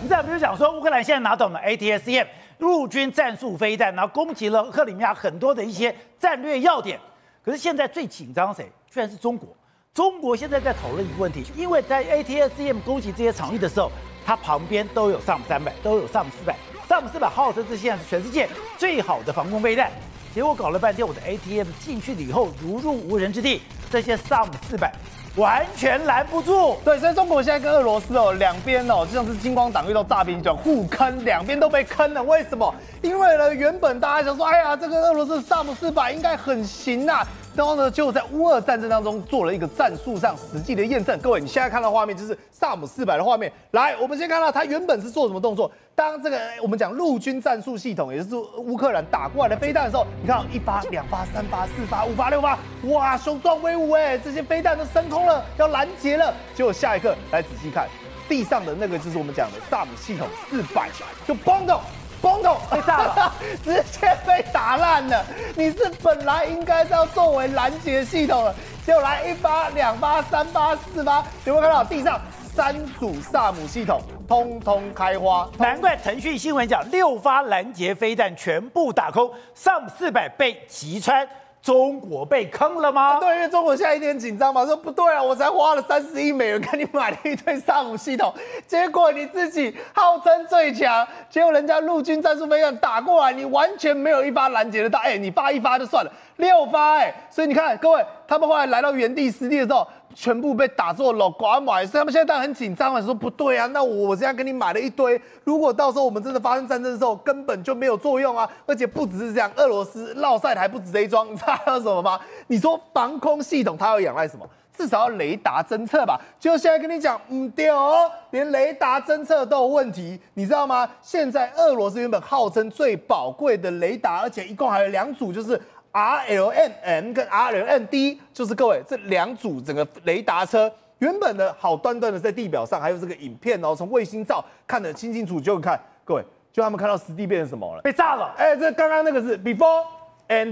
们在不是讲说乌克兰现在拿到了 ATACMS 陆军战术飞弹，然后攻击了克里米亚很多的一些战略要点。可是现在最紧张谁？居然是中国。中国现在在讨论一个问题，因为在 ATACMS 攻击这些场域的时候，它旁边都有 SAM-300，都有 SAM-400，SAM-400号称是现在是全世界最好的防空飞弹。结果搞了半天，我的 ATM 进去了以后如入无人之地，这些 SAM-400完全拦不住。 对，所以中国现在跟俄罗斯两边就像是金光党遇到诈骗集团互坑，两边都被坑了。为什么？因为呢，原本大家想说，哎呀，这个俄罗斯 SAM-400应该很行啊。然后呢，结果在乌俄战争当中做了一个战术上实际的验证。各位，你现在看到画面就是SAM-400的画面。来，我们先看到它原本是做什么动作？当这个我们讲陆军战术系统，也就是乌克兰打过来的飞弹的时候，你看1发、2发、3发、4发、5发、6发，哇，雄壮威武哎！这些飞弹都升空了，要拦截了。结果下一刻来仔细看，地上的那个就是我们讲的 SAM 系统400，就嘣咚。被炸了，直接被打烂了。你是本来应该是要作为拦截系统了，结果来1发、2发、3发、4发，有没有看到地上3组萨姆系统通通开花？ 难怪腾讯新闻讲6发拦截飞弹全部打空，SAM-400被击穿。中国被坑了吗？ 对，因为中国现在一点紧张嘛，说不对啊，我才花了30亿美元跟你买了一堆萨姆系统，结果你自己号称最强，结果人家陆军战术飞弹打过来，你完全没有1发拦截得到，你发1发就算了，6发所以你看各位，他们后来来到原地实地的时候，全部被打做老寡买，所以他们现在当然很紧张了，说不对啊，那我现在跟你买了一堆，如果到时候我们真的发生战争的时候，根本就没有作用啊！而且不只是这样，俄罗斯落赛还不止这一桩，你知道还有什么吗？你说防空系统它要仰赖什么？至少要雷达侦测吧？就现在跟你讲，对哦，连雷达侦测都有问题，你知道吗？现在俄罗斯原本号称最宝贵的雷达，而且一共还有2组，就是。RLMM 跟 RLMD 就是各位这2组整个雷达车，原本的好端端的在地表上，还有这个影片从卫星照看得清清楚，就看各位，就他们看到实地变成什么了？ 被炸了！ 这刚刚那个是 before and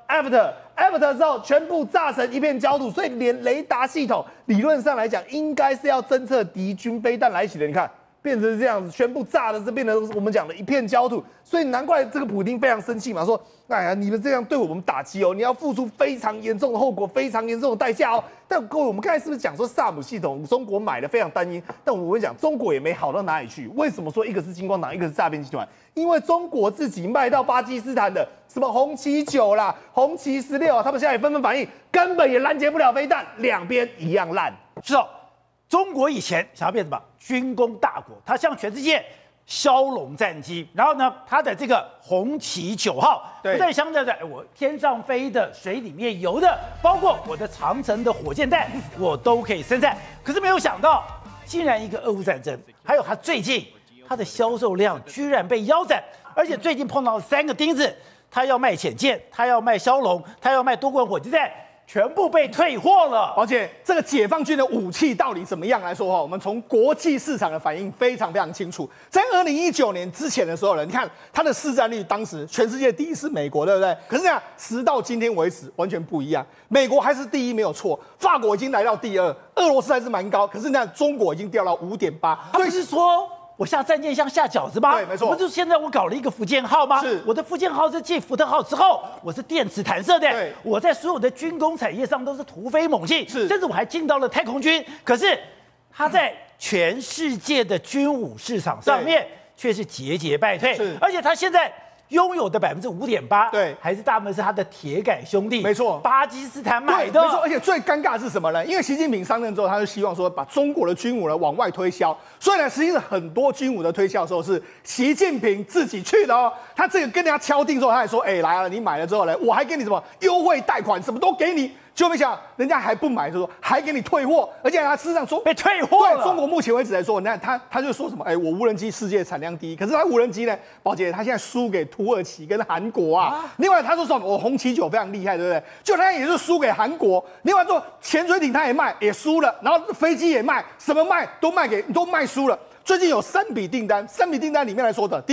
after 之后全部炸成一片焦土，所以连雷达系统理论上来讲，应该是要侦测敌军飞弹来袭的。你看。变成这样子，全部炸的是变成我们讲的一片焦土，所以难怪这个普丁非常生气嘛，说，哎呀，你们这样对我们打击你要付出非常严重的后果，非常严重的代价但各位，我们刚才是不是讲说萨姆系统中国买的非常单一？但我跟你讲，中国也没好到哪里去。为什么说一个是金光党，一个是诈骗集团？因为中国自己卖到巴基斯坦的什么红旗9啦、红旗16，他们现在也纷纷反映，根本也拦截不了飞弹，两边一样烂。 是哦。中国以前想要变什么军工大国，它向全世界骁龙战机，然后呢，它的这个红旗9号，不但相对的我天上飞的、水里面游的，包括我的长城的火箭弹，我都可以生产。可是没有想到，竟然一个俄乌战争，还有它最近它的销售量居然被腰斩，而且最近碰到3个钉子，它要卖潜舰，它要卖骁龙，它要卖多管火箭弹。全部被退货了， 而且这个解放军的武器到底怎么样来说我们从国际市场的反应非常非常清楚。在2019年之前的时候呢，你看它的市占率，当时全世界第一是美国，对不对？可是呢，时到今天为止完全不一样，美国还是第一没有错，法国已经来到第2，俄罗斯还是蛮高，可是呢，中国已经掉到5.8。 他不是说我下战舰像下饺子吗？ 对，没错。 不是现在我搞了一个福建号吗？ 是， 我的福建号是继福特号之后，我是电磁弹射的。 对， 我在所有的军工产业上都是突飞猛进， 是， 甚至我还进到了太空军。可是它在全世界的军武市场上面却是节节败退， 是， 而且它现在拥有的5.8%， 对， 还是大部分是他的铁杆兄弟， 没错， 巴基斯坦买的， 没错。而且最尴尬的是什么呢？因为习近平上任之后，他就希望说把中国的军武呢往外推销，所以呢，实际上很多军武的推销的时候是习近平自己去的他这个跟人家敲定之后，他还说，来了，你买了之后呢，我还给你什么优惠贷款，什么都给你。就没想人家还不买，就说还给你退货，而且他事实上说被退货了。 对中国目前为止来说，你看他就说什么，我无人机世界产量第一，可是他无人机呢，宝姐他现在输给土耳其跟韩国啊。另外他说什么，我红旗9非常厉害，对不对？就他也是输给韩国。另外说潜水艇他也卖，也输了，然后飞机也卖，什么卖都卖输了。最近有3笔订单，3笔订单里面来说的，第一个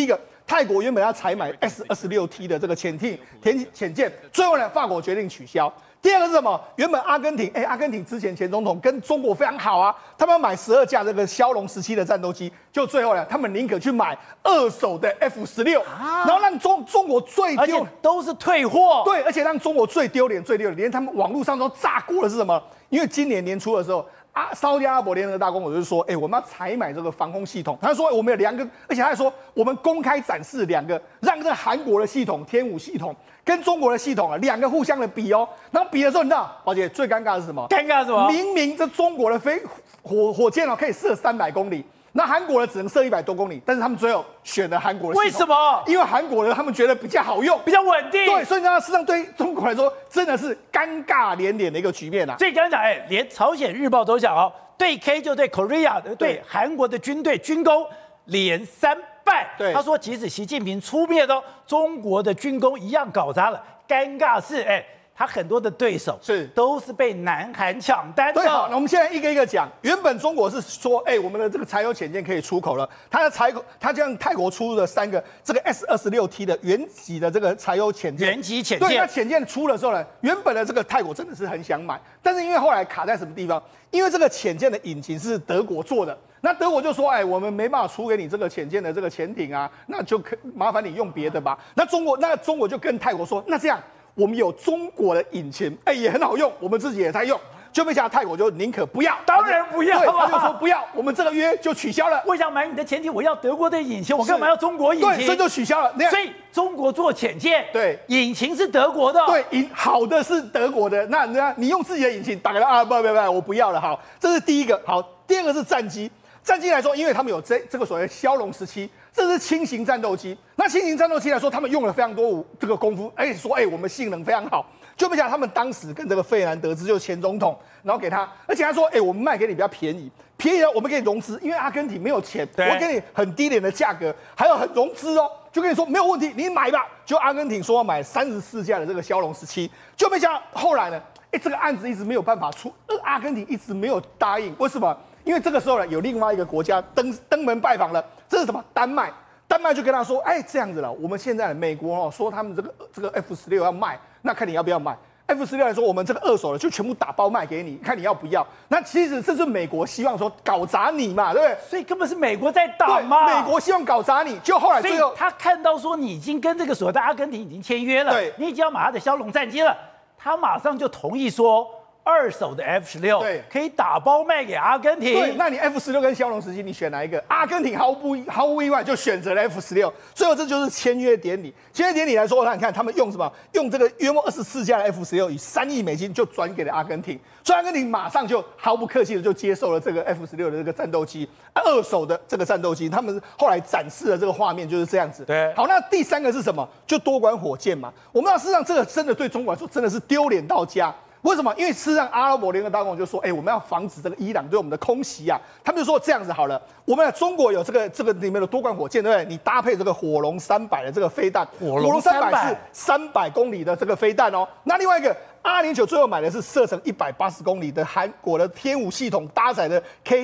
泰国原本要采买 S-26T 的这个潜舰，最后呢，法国决定取消。第二个是什么？原本阿根廷，阿根廷之前前总统跟中国非常好啊，他们要买12架这个枭龙17的战斗机，就最后呢，他们宁可去买2手的 F-16，然后让中国最而且都是退货， 对，而且让中国最丢脸，连他们网络上都炸锅的是什么？因为今年年初的时候。沙特阿拉伯联合大公国就是说，我们要采买这个防空系统。他说我们有2个，而且他还说我们公开展示2个，让这个韩国的系统天武系统跟中国的系统2个互相的比哦。然后比的时候，你知道，宝姐最尴尬的是什么？ 尴尬什么？ 明明这中国的火箭可以射300公里。那韩国的只能射100多公里，但是他们最后选了韩国的系统。 为什么？ 因为韩国的他们觉得比较好用， 比较稳定。 对，所以呢，事实上对中国来说，真的是尴尬连连的一个局面啊。 所以刚才讲，连朝鲜日报都讲哦，对 K 就对 Korea 对韩国的军队军工连3败。 对， 他说即使习近平出面哦，中国的军工一样搞砸了。尴尬是他很多的对手都是被南韩抢单的。 对，好，那我们现在一个一个讲。原本中国是说，我们的这个柴油潜舰可以出口了。他向泰国出了3个这个 S-26T 的原级的这个柴油潜舰。 原级潜舰。 对，那潜舰出了之后呢，原本的这个泰国真的是很想买，但是因为后来卡在什么地方？因为这个潜舰的引擎是德国做的，那德国就说，我们没办法出给你这个潜舰的这个潜艇啊，那就麻烦你用别的吧。那中国就跟泰国说，那这样。我们有中国的引擎，也很好用，我们自己也在用，就没想到泰国就宁可不要， 当然不要， 他就说不要，我们这个约就取消了。 我想买你的潜艇，我要德国的引擎，我干嘛要中国引擎？ 对，所以就取消了。 所以中国做潜舰， 对， 引擎是德国的， 对，好的是德国的，那你用自己的引擎打给他不，我不要了。好，这是第一个。好，第二个是战机。战机来说，因为他们有这个所谓枭龙17，这是轻型战斗机。那轻型战斗机来说，他们用了非常多这个功夫，而且说我们性能非常好。就没想到他们当时跟这个费南德兹就是前总统，然后给他，而且他说，我们卖给你比较便宜呢，我们给你融资，因为阿根廷没有钱，我给你很低廉的价格，还有很融资哦，就跟你说没有问题，你买吧。就阿根廷说要买34架的这个枭龙17，就没想到后来呢，这个案子一直没有办法出，阿根廷一直没有答应，为什么？因为这个时候呢，有另外一个国家登门拜访了，这是什么？丹麦就跟他说，这样子了，我们现在美国说他们这个 F-16要卖，那看你要不要买。F-16来说，我们这个2手的就全部打包卖给你，看你要不要。那其实这是美国希望说搞砸你嘛，对不对？ 所以根本是美国在打嘛。 美国希望搞砸你，就后来最后他看到说你已经跟这个所谓的阿根廷已经签约了，你已经要买他的枭龙战机了，他马上就同意说。2手的 F-16可以打包卖给阿根廷。 对，那你 F-16跟枭龙17，你选哪一个？阿根廷毫无意外就选择了 F-16。最后这就是签约典礼。签约典礼来说，你看他们用什么？用这个约莫24架的 F-16，以3亿美金就转给了阿根廷。所以阿根廷马上就毫不客气的就接受了这个 F-16的这个战斗机，2手的这个战斗机。他们后来展示的这个画面就是这样子。 对， 好，那第3个是什么？就多管火箭嘛。我们知道，事实上这个真的对中国来说真的是丢脸到家。为什么？因为事实上，阿拉伯联合大公国就说，我们要防止这个伊朗对我们的空袭啊。他们就说这样子好了，我们中国有这个里面的多管火箭，对不对？你搭配这个火龙300的这个飞弹， 火龙300 是300公里的这个飞弹哦。那另外一个，209最后买的是射程180公里的韩国的天武系统搭载的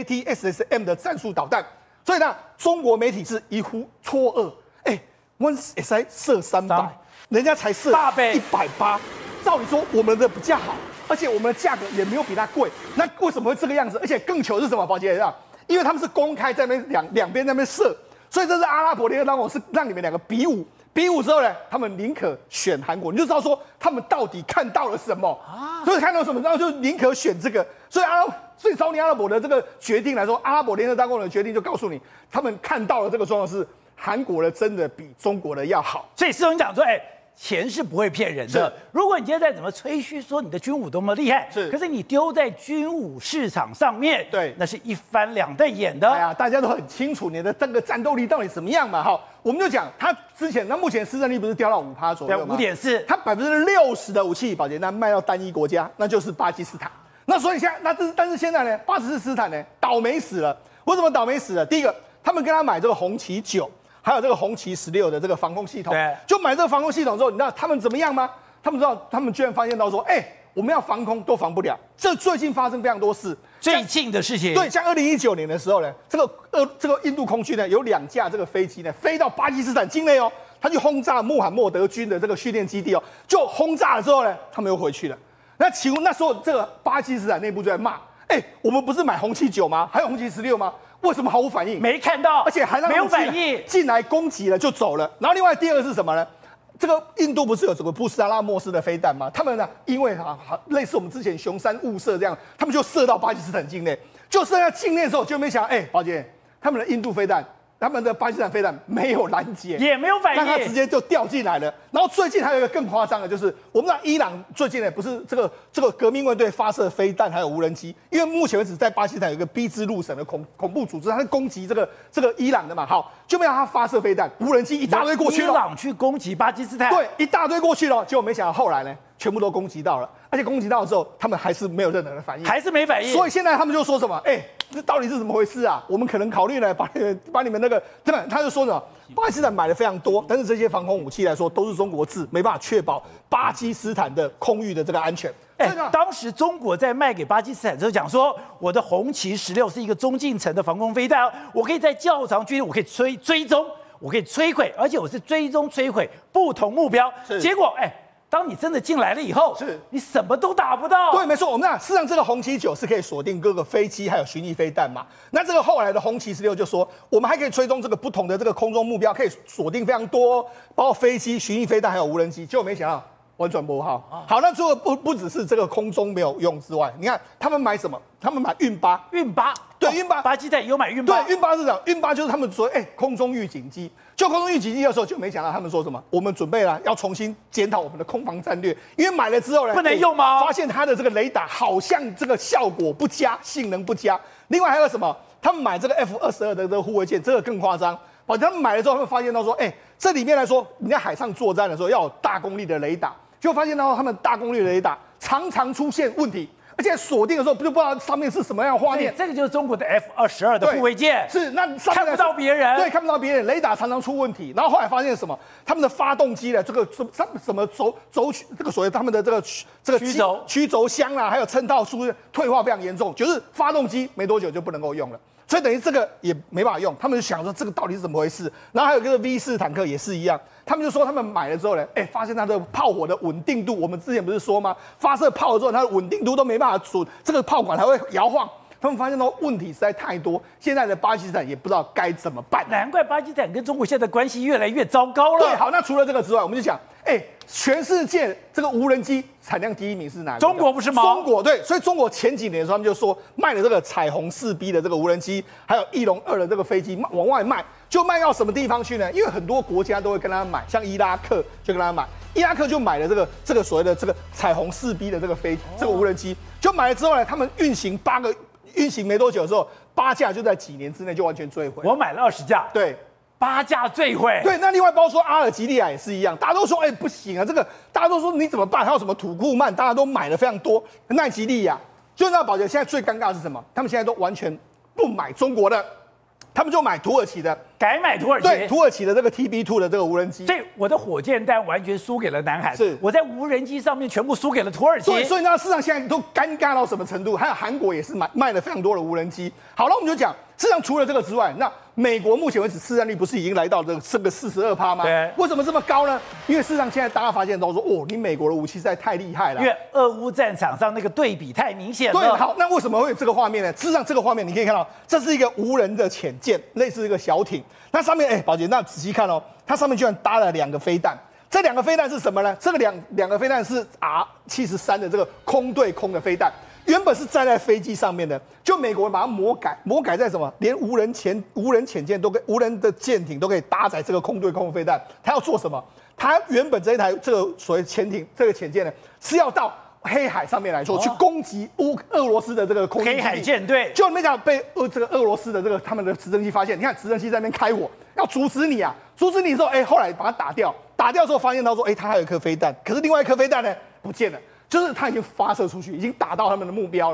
KT-SSM 的战术导弹。所以呢，中国媒体是一呼错愕，我们也才射300，人家才射 8倍 180。照理说我们的比较好，而且我们的价格也没有比它贵，那为什么会这个样子？而且更糗是什么？宝姐啊，因为他们是公开在那边两边在那边射，所以这是阿拉伯联合大公国是让你们2个比武，比武之后呢，他们宁可选韩国，你就知道说他们到底看到了什么啊？所以看到什么，然后就宁可选这个。所以沙特阿拉伯的这个决定来说，阿拉伯联合大公国的决定就告诉你，他们看到了这个状况是韩国的真的比中国的要好。 所以施总讲说，钱是不会骗人的。如果你今天再怎么吹嘘说你的军武多么厉害，可是你丢在军武市场上面， 对， 那是一翻两瞪眼的。 大家都很清楚你的这个战斗力到底怎么样嘛。我们就讲他之前，那目前市占率不是掉到5%左右吗 ？5.4%， 他60%的武器保洁单卖到单一国家，那就是巴基斯坦。那所以现在，但是现在呢，巴基斯坦呢倒霉死了。为什么倒霉死了？第一个，他们跟他买这个红旗9。还有这个红旗16的这个防空系统，就买这个防空系统之后，你知道他们怎么样吗？他们居然发现到说， 我们要防空都防不了。这最近发生非常多事， 最近的事情。 对，像2019年的时候呢，这个印度空军呢有2架这个飞机呢飞到巴基斯坦境内哦，他去轰炸穆罕默德军的这个训练基地哦，就轰炸了之后呢，他们又回去了。那请问那时候这个巴基斯坦内部就在骂，我们不是买红旗9吗？还有红旗16吗？为什么毫无反应？ 没看到， 而且还让没有反应进来攻击了就走了。然后另外第二个是什么呢？这个印度不是有这个布斯阿拉莫斯的飞弹吗？他们呢，因为类似我们之前熊山误射这样，他们就射到巴基斯坦境内，就射到境内的时候就没想，宝姐，他们的印度飞弹。他们的巴基斯坦飞弹没有拦截， 也没有反应， 让它直接就掉进来了。然后最近还有一个更夸张的，就是我们知道伊朗最近呢不是这个革命卫队发射飞弹还有无人机，因为目前为止在巴基斯坦有一个逼之入省的恐怖组织，它是攻击这个伊朗的嘛，好，就没让它发射飞弹，无人机一大堆过去了， 伊朗去攻击巴基斯坦， 对，一大堆过去了，结果没想到后来呢，全部都攻击到了，而且攻击到之后，他们还是没有任何的反应， 还是没反应， 所以现在他们就说什么，这到底是怎么回事啊？我们可能考虑呢，把你们那个，真的，他就说什么，巴基斯坦买的非常多，但是这些防空武器来说都是中国制，没办法确保巴基斯坦的空域的这个安全。 当时中国在卖给巴基斯坦之后讲说，我的红旗16是一个中近程的防空飞弹，我可以在较长距离，我可以追踪，我可以摧毁，而且我是追踪摧毁不同目标。结果当你真的进来了以后，你什么都打不到。 对，没错。我们事实上这个红旗9是可以锁定各个飞机还有巡弋飞弹嘛。那这个后来的红旗16就说，我们还可以追踪这个不同的这个空中目标，可以锁定非常多，包括飞机、巡弋飞弹还有无人机。结果没想到完全不好。好，那除了不只是这个空中没有用之外，你看他们买什么？他们买运8。对，运8。 巴基斯坦有买运8。 对，运8是这样，运8就是他们说，空中预警机。就空中预警机的时候，就没想到他们说什么，我们准备了要重新检讨我们的空防战略，因为买了之后呢， 不能用吗？ 发现它的这个雷达好像这个效果不佳，性能不佳。另外还有什么？他们买这个 F-22的这个护卫舰，这个更夸张。他们买了之后，他们发现到说，这里面来说，你在海上作战的时候要有大功率的雷达，就发现到他们大功率的雷达常常出现问题。而且锁定的时候，不知道上面是什么样的画面。 这个就是中国的 F-22的护卫舰， 是那上面看不到别人， 对，看不到别人，雷达常常出问题。然后后来发现什么？他们的发动机的这个什么轴这个所谓他们的这个曲轴箱啊，还有衬套数退化非常严重，就是发动机没多久就不能够用了。所以等于这个也没办法用，他们就想说这个到底是怎么回事？然后还有这个 V4坦克也是一样，他们就说他们买了之后呢，发现它的炮火的稳定度，我们之前不是说吗？发射炮之后，它的稳定度都没办法准，这个炮管还会摇晃。他们发现到问题实在太多，现在的巴基斯坦也不知道该怎么办。 难怪巴基斯坦跟中国现在的关系越来越糟糕了。 对，好，那除了这个之外，我们就讲，全世界这个无人机产量第1名是哪个？ 中国不是吗？ 中国对，所以中国前几年的时候，他们就说卖了这个彩虹4B 的这个无人机，还有翼龙2的这个飞机往外卖，就卖到什么地方去呢？因为很多国家都会跟他买，像伊拉克就跟他买，伊拉克就买了这个所谓的这个彩虹4B 的这个无人机，就买了之后呢，他们运行没多久之后，8架就在几年之内就完全坠毁。 我买了20架， 对 ，8架坠毁。 对，那另外包括说阿尔及利亚也是一样，大家都说不行啊，这个大家都说你怎么办？还有什么土库曼，大家都买了非常多。奈及利亚，就那宝洁现在最尴尬的是什么？他们现在都完全不买中国的，他们就买土耳其的， 改买土耳其。 对，土耳其的这个 TB2 的这个无人机。 所以我的火箭弹完全输给了南韩， 是我在无人机上面全部输给了土耳其。 所以呢，市场现在都尴尬到什么程度？还有韩国也是卖了非常多的无人机。好了，我们就讲，市场除了这个之外，那美国目前为止市占率不是已经来到这个42%吗？ 对， 为什么这么高呢？因为事实上现在大家发现到说，你美国的武器实在太厉害了。 因为俄乌战场上那个对比太明显了。 对，好，那为什么会有这个画面呢？事实上这个画面你可以看到，这是一个无人的潜舰，类似一个小艇。那上面，宝洁，那仔细看哦，它上面居然搭了2个飞弹。这2个飞弹是什么呢？这个两个飞弹是 R-73的这个空对空的飞弹。原本是站在飞机上面的，就美国把它魔改在什么？连无人潜舰无人的舰艇都可以搭载这个空对空的飞弹。它要做什么？它原本这一台这个所谓潜舰呢，是要到黑海上面来说，去攻击俄罗斯的这个空军黑海舰队， 就没想到被这个俄罗斯的这个他们的直升机发现。你看直升机在那边开火，要阻止你啊！阻止你之后，后来把它打掉之后发现到说，它还有一颗飞弹，可是另外一颗飞弹呢不见了。就是它已经发射出去，已经打到他们的目标了嘛，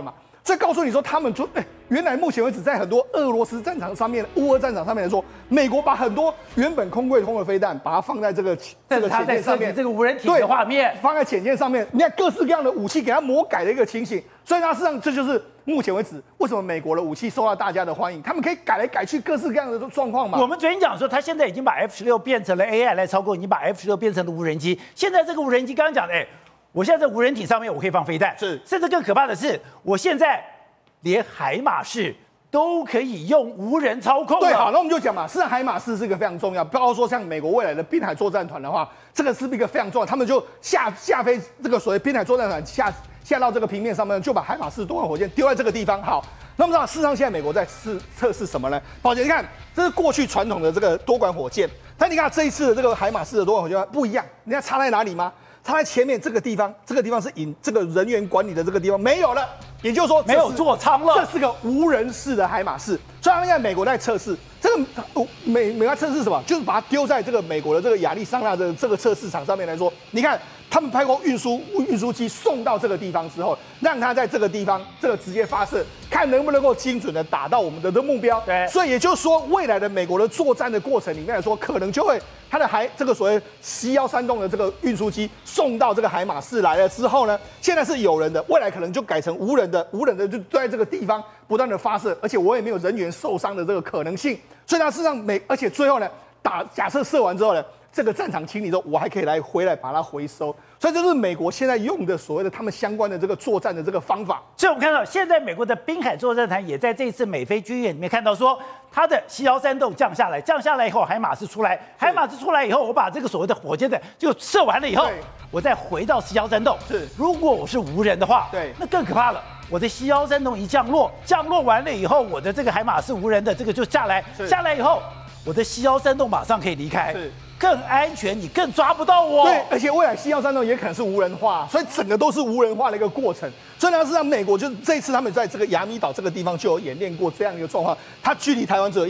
所以告诉你说，他们就原来目前为止在很多俄罗斯战场上面、乌俄战场上面来说，美国把很多原本空柜通的飞弹，把它放在这个潜舰上面， 这个无人艇的画面放在潜舰上面，你看各式各样的武器给它魔改的一个情形。所以它事实上这就是目前为止为什么美国的武器受到大家的欢迎，他们可以改来改去各式各样的状况嘛。 我们昨天讲说，他现在已经把 F-16变成了 AI 来操控，已经把 F-16变成了无人机。现在这个无人机刚刚讲的，我现在在无人艇上面我可以放飞弹， 是， 甚至更可怕的是，我现在连海马式都可以用无人操控。 对，好，那我们就讲嘛，事实上海马式是一个非常重要，包括说像美国未来的滨海作战团的话，这个是一个非常重要，他们就下飞这个所谓滨海作战团下到这个平面上面，就把海马式多管火箭丢在这个地方。好，那么事实上现在美国在测试什么呢？宝姐，你看，这是过去传统的这个多管火箭，但你看这一次的这个海马式的多管火箭不一样，你看差在哪里吗？它在前面这个地方，这个地方是这个人员管理的这个地方没有了，也就是说没有座舱了。 这是个无人式的海马式，所以现在美国在测试这个美国在测试什么？就是把它丢在这个美国的这个亚利桑那的这个测试场上面来说，你看他们拍过运输机送到这个地方之后，让它在这个地方这个直接发射，看能不能够精准的打到我们的目标。 对， 所以也就是说，未来的美国的作战的过程里面来说，可能就会它的这个所谓C-130的这个运输机送到这个海马式来了之后呢，现在是有人的，未来可能就改成无人的就在这个地方不断的发射，而且我也没有人员受伤的这个可能性。所以它事实上而且最后呢，假设射完之后呢，这个战场清理之后，我还可以回来把它回收。所以这是美国现在用的所谓的他们相关的这个作战的这个方法。 所以我们看到，现在美国的滨海作战团也在这一次美菲军演里面看到说，它的C-130降下来以后，海马式出来以后，我把这个所谓的火箭弹就射完了以后，我再回到C-130。 是， 如果我是无人的话， 对， 那更可怕了。我的C-130一降落完了以后，我的这个海马式无人的这个就下来以后，我的C-130马上可以离开。 是。 更安全，你更抓不到我。 对，而且未来C-130也可能是无人化，所以整个都是无人化的一个过程。所以呢，事实上美国就这一次他们在这个亚米岛这个地方就有演练过这样一个状况，它距离台湾只有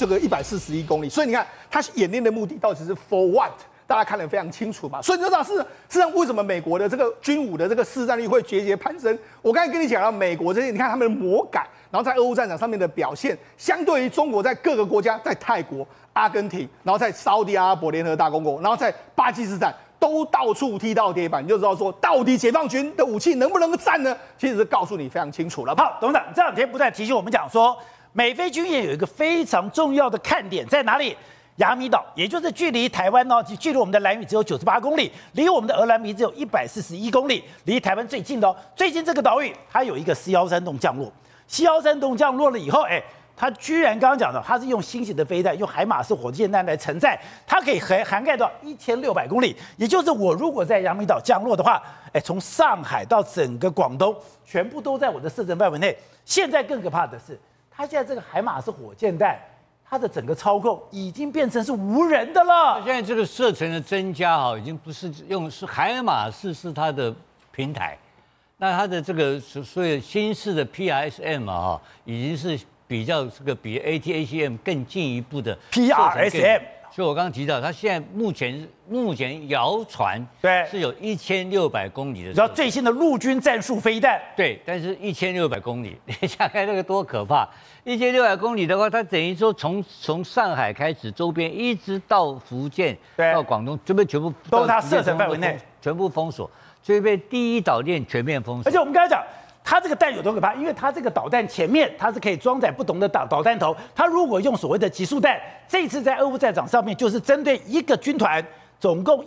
141公里，所以你看它演练的目的到底是 for what？大家看得非常清楚嘛，所以你就知道事实上为什么美国的这个军武的这个市占率会节节攀升。我刚才跟你讲到美国这些，你看他们的魔改，然后在俄乌战场上面的表现，相对于中国在各个国家，在泰国、阿根廷，然后在沙特阿拉伯联合大公国，然后在巴基斯坦都到处踢到铁板，你就知道说到底解放军的武器能不能战呢？其实是告诉你非常清楚了。 好，董事长这两天不断提醒我们讲说，美菲军演有一个非常重要的看点在哪里？亚米岛，也就是距离台湾呢，距离我们的兰屿只有98公里，离我们的鹅銮鼻只有141公里，离台湾最近的哦。最近这个岛屿，它有一个C-130降落，C-130降落了以后，它居然刚刚讲的，它是用新型的飞弹，用海马式火箭弹来承载，它可以涵盖到1600公里。也就是我如果在亚米岛降落的话，从上海到整个广东，全部都在我的射程范围内。现在更可怕的是，它现在这个海马式火箭弹，它的整个操控已经变成是无人的了。 现在这个射程的增加已经不是是海马式是它的平台，那它的这个所谓新式的 PRSM 已经是比较这个比 ATACM 更进一步的 PRSM。 所以我刚刚提到，它现在目前谣传对是有1600公里的， 然后最新的陆军战术飞弹， 对，但是1600公里，你想看那个多可怕！1600公里的话，它等于说从上海开始，周边一直到福建，到广东，这边全部都是它射程范围内， 全部封锁，所以被第一岛链全面封锁。 而且我们刚才讲，它这个弹有多可怕？因为它这个导弹前面它是可以装载不同的导弹头，它如果用所谓的集束弹，这次在俄乌战场上面就是针对一个军团，总共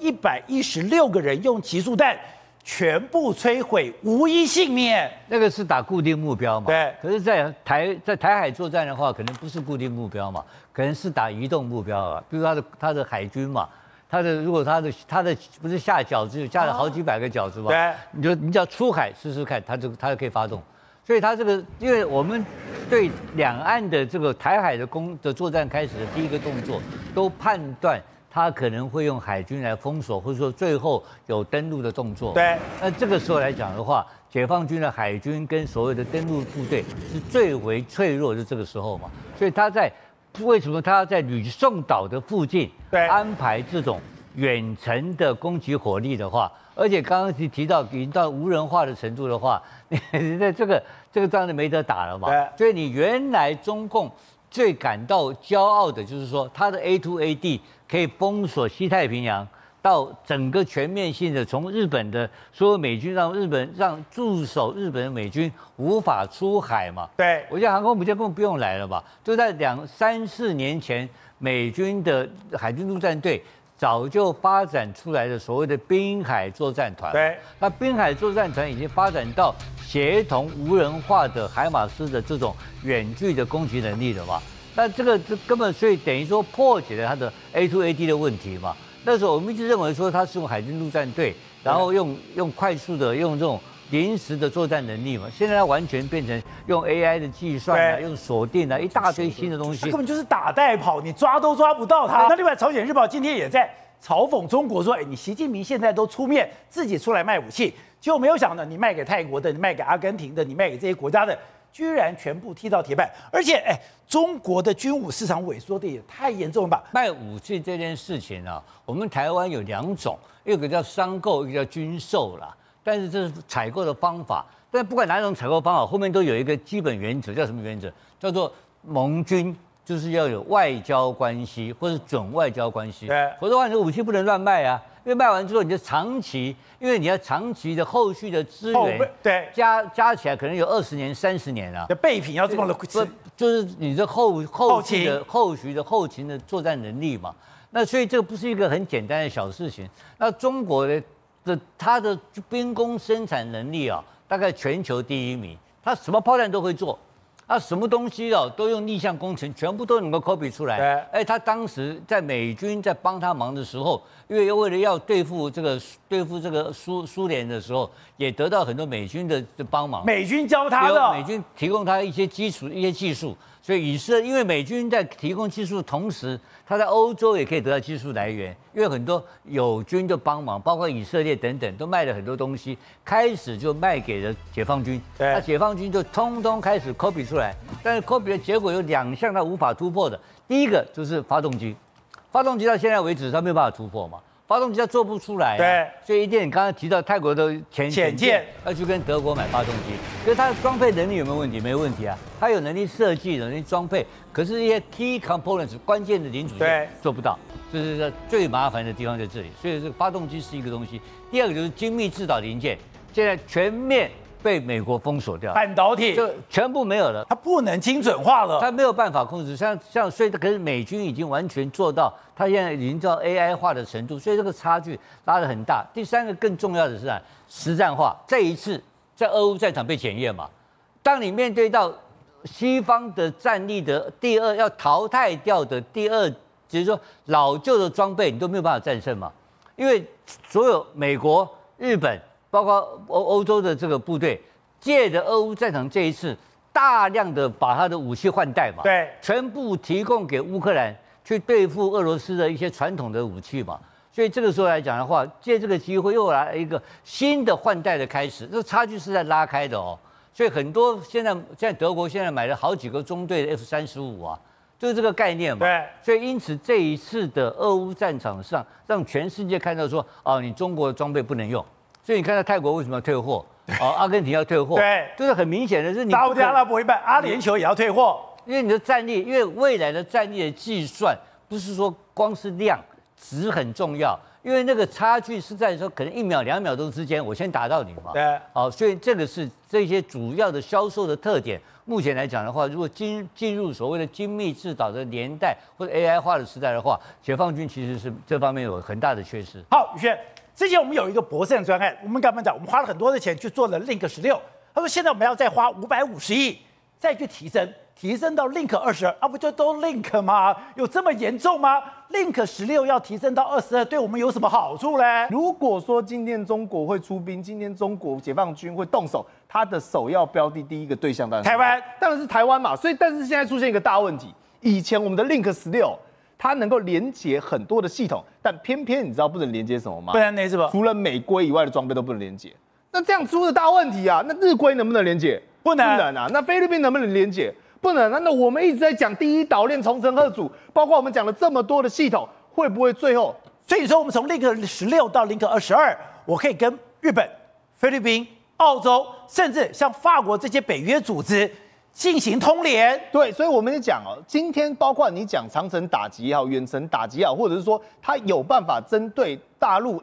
116个人用集束弹全部摧毁，无一幸免。 那个是打固定目标嘛？ 对。 可是在台海作战的话，可能不是固定目标嘛，可能是打移动目标啊，比如他的海军嘛。如果他的不是下饺子，下了好几百个饺子嘛？ 对， 你只要出海试试看，它就可以发动。所以它这个，因为我们对两岸的这个台海的作战开始的第一个动作，都判断它可能会用海军来封锁，或者说最后有登陆的动作。 对， 那这个时候来讲的话，解放军的海军跟所谓的登陆部队是最为脆弱的这个时候嘛，所以为什么他要在吕宋岛的附近安排这种远程的攻击火力的话，而且刚刚提到已经到无人化的程度的话，你的这个仗就没得打了嘛。所以你原来中共最感到骄傲的就是说，它的 A2AD 可以封锁西太平洋。到整个全面性的，从日本的所有美军让驻守日本的美军无法出海嘛？ 对， 我觉得航空母舰根本不用来了吧？就在3、4年前，美军的海军陆战队早就发展出来的所谓的滨海作战团。 对， 那滨海作战团已经发展到协同无人化的海马斯的这种远距的攻击能力了嘛？那这根本所以等于说破解了它的 A2AD 的问题嘛？那时候我们一直认为说它是用海军陆战队，然后用快速的用这种临时的作战能力嘛。现在它完全变成用 AI 的计算啊，用锁定啊，一大堆新的东西。 根本就是打带跑，你抓都抓不到它。那另外，朝鲜日报今天也在嘲讽中国说：“哎，你习近平现在都出面自己出来卖武器，结果没有想到你卖给泰国的，你卖给阿根廷的，你卖给这些国家的。”居然全部踢到铁板，而且中国的军武市场萎缩的也太严重了吧？ 卖武器这件事情啊，我们台湾有2种，一个叫商购，一个叫军售啦。但是这是采购的方法，但不管哪种采购方法，后面都有一个基本原则，叫什么原则？叫做盟军就是要有外交关系或者准外交关系，否则的话你的武器不能乱卖啊。因为卖完之后，你就长期，因为你要长期的后续的资源， 对， 加起来可能有20年、30年啊。 的备品要这么的， 就是你的后续的后勤的作战能力嘛。那所以这个不是一个很简单的小事情。那中国它的兵工生产能力啊，大概全球第1名，它什么炮弹都会做。他什么东西都用逆向工程，全部都能够 copy 出来。他当时在美军在帮他忙的时候，因为为了要对付这个苏联的时候，也得到很多美军的帮忙。 美军教他的， 美军提供他一些基础、一些技术。所以因为美军在提供技术的同时，他在欧洲也可以得到技术来源，因为很多友军的帮忙，包括以色列等等，都卖了很多东西，开始就卖给了解放军。那解放军就通通开始 copy 出来，但是 copy 的结果有2项他无法突破的。第一个就是发动机，发动机到现在为止他没有办法突破嘛。发动机它做不出来、所以一定你刚刚提到泰国的潜舰要去跟德国买发动机，可是它的装配能力有没有问题？没问题啊，它有能力设计、能力装配，可是一些 key components 关键的零组件做不到，就是最麻烦的地方在这里。所以这个发动机是一个东西，第二个就是精密制导零件，现在全面被美国封锁掉， 半导体就全部没有了， 它不能精准化了， 它没有办法控制。所以可是美军已经完全做到，它现在已经到 AI 化的程度，所以这个差距拉得很大。第三个更重要的是实战化，这一次在俄乌战场被检验嘛，当你面对到西方的战力的第二要淘汰掉的第二，就是说老旧的装备，你都没有办法战胜嘛，因为所有美国、日本。包括欧洲的这个部队，借着俄乌战场这一次，大量的把他的武器换代嘛， 对， 全部提供给乌克兰去对付俄罗斯的一些传统的武器嘛，所以这个时候来讲的话，借这个机会又来一个新的换代的开始，这差距是在拉开的哦。所以很多现在德国现在买了好几个中队的 F-35啊，就是这个概念嘛。 对， 所以因此这一次的俄乌战场上，让全世界看到说，哦，你中国的装备不能用。所以你看到泰国为什么要退货？阿根廷要退货， 对， 就是很明显的是你沙烏地阿拉伯一半，阿联酋也要退货， 因为你的战力，因为未来的战力的计算不是说光是量值很重要，因为那个差距是在说可能1秒2秒钟之间，我先打到你嘛。 对， 好，所以这个是这些主要的销售的特点。目前来讲的话，如果进入所谓的精密制导的年代或者 AI 化的时代的话，解放军其实是这方面有很大的缺失。 好，宇轩。之前我们有一个博胜专案，我们跟他们讲，我们花了很多的钱去做了 Link 16，他说现在我们要再花550亿再去提升到 Link 22，啊不就都 Link 吗？有这么严重吗 ？Link 16要提升到22，对我们有什么好处呢？ 如果说今天中国会出兵，今天中国解放军会动手，他的首要标的第一个对象当然是台湾， 当然是台湾嘛。所以，但是现在出现一个大问题，以前我们的 Link 16。它能够连接很多的系统，但偏偏你知道不能连接什么吗？ 不能连什么？ 除了美规以外的装备都不能连接。那这样出了大问题啊！那日规能不能连接？ 不能啊！那菲律宾能不能连接？不能啊！那我们一直在讲第一岛链重层贺组，包括我们讲了这么多的系统，会不会最后所以说我们从 Link 16到 Link 22，我可以跟日本、菲律宾、澳洲，甚至像法国这些北约组织进行通联。 对，所以我们就讲哦，今天包括你讲长程打击也好，远程打击也好，或者是说它有办法针对大陆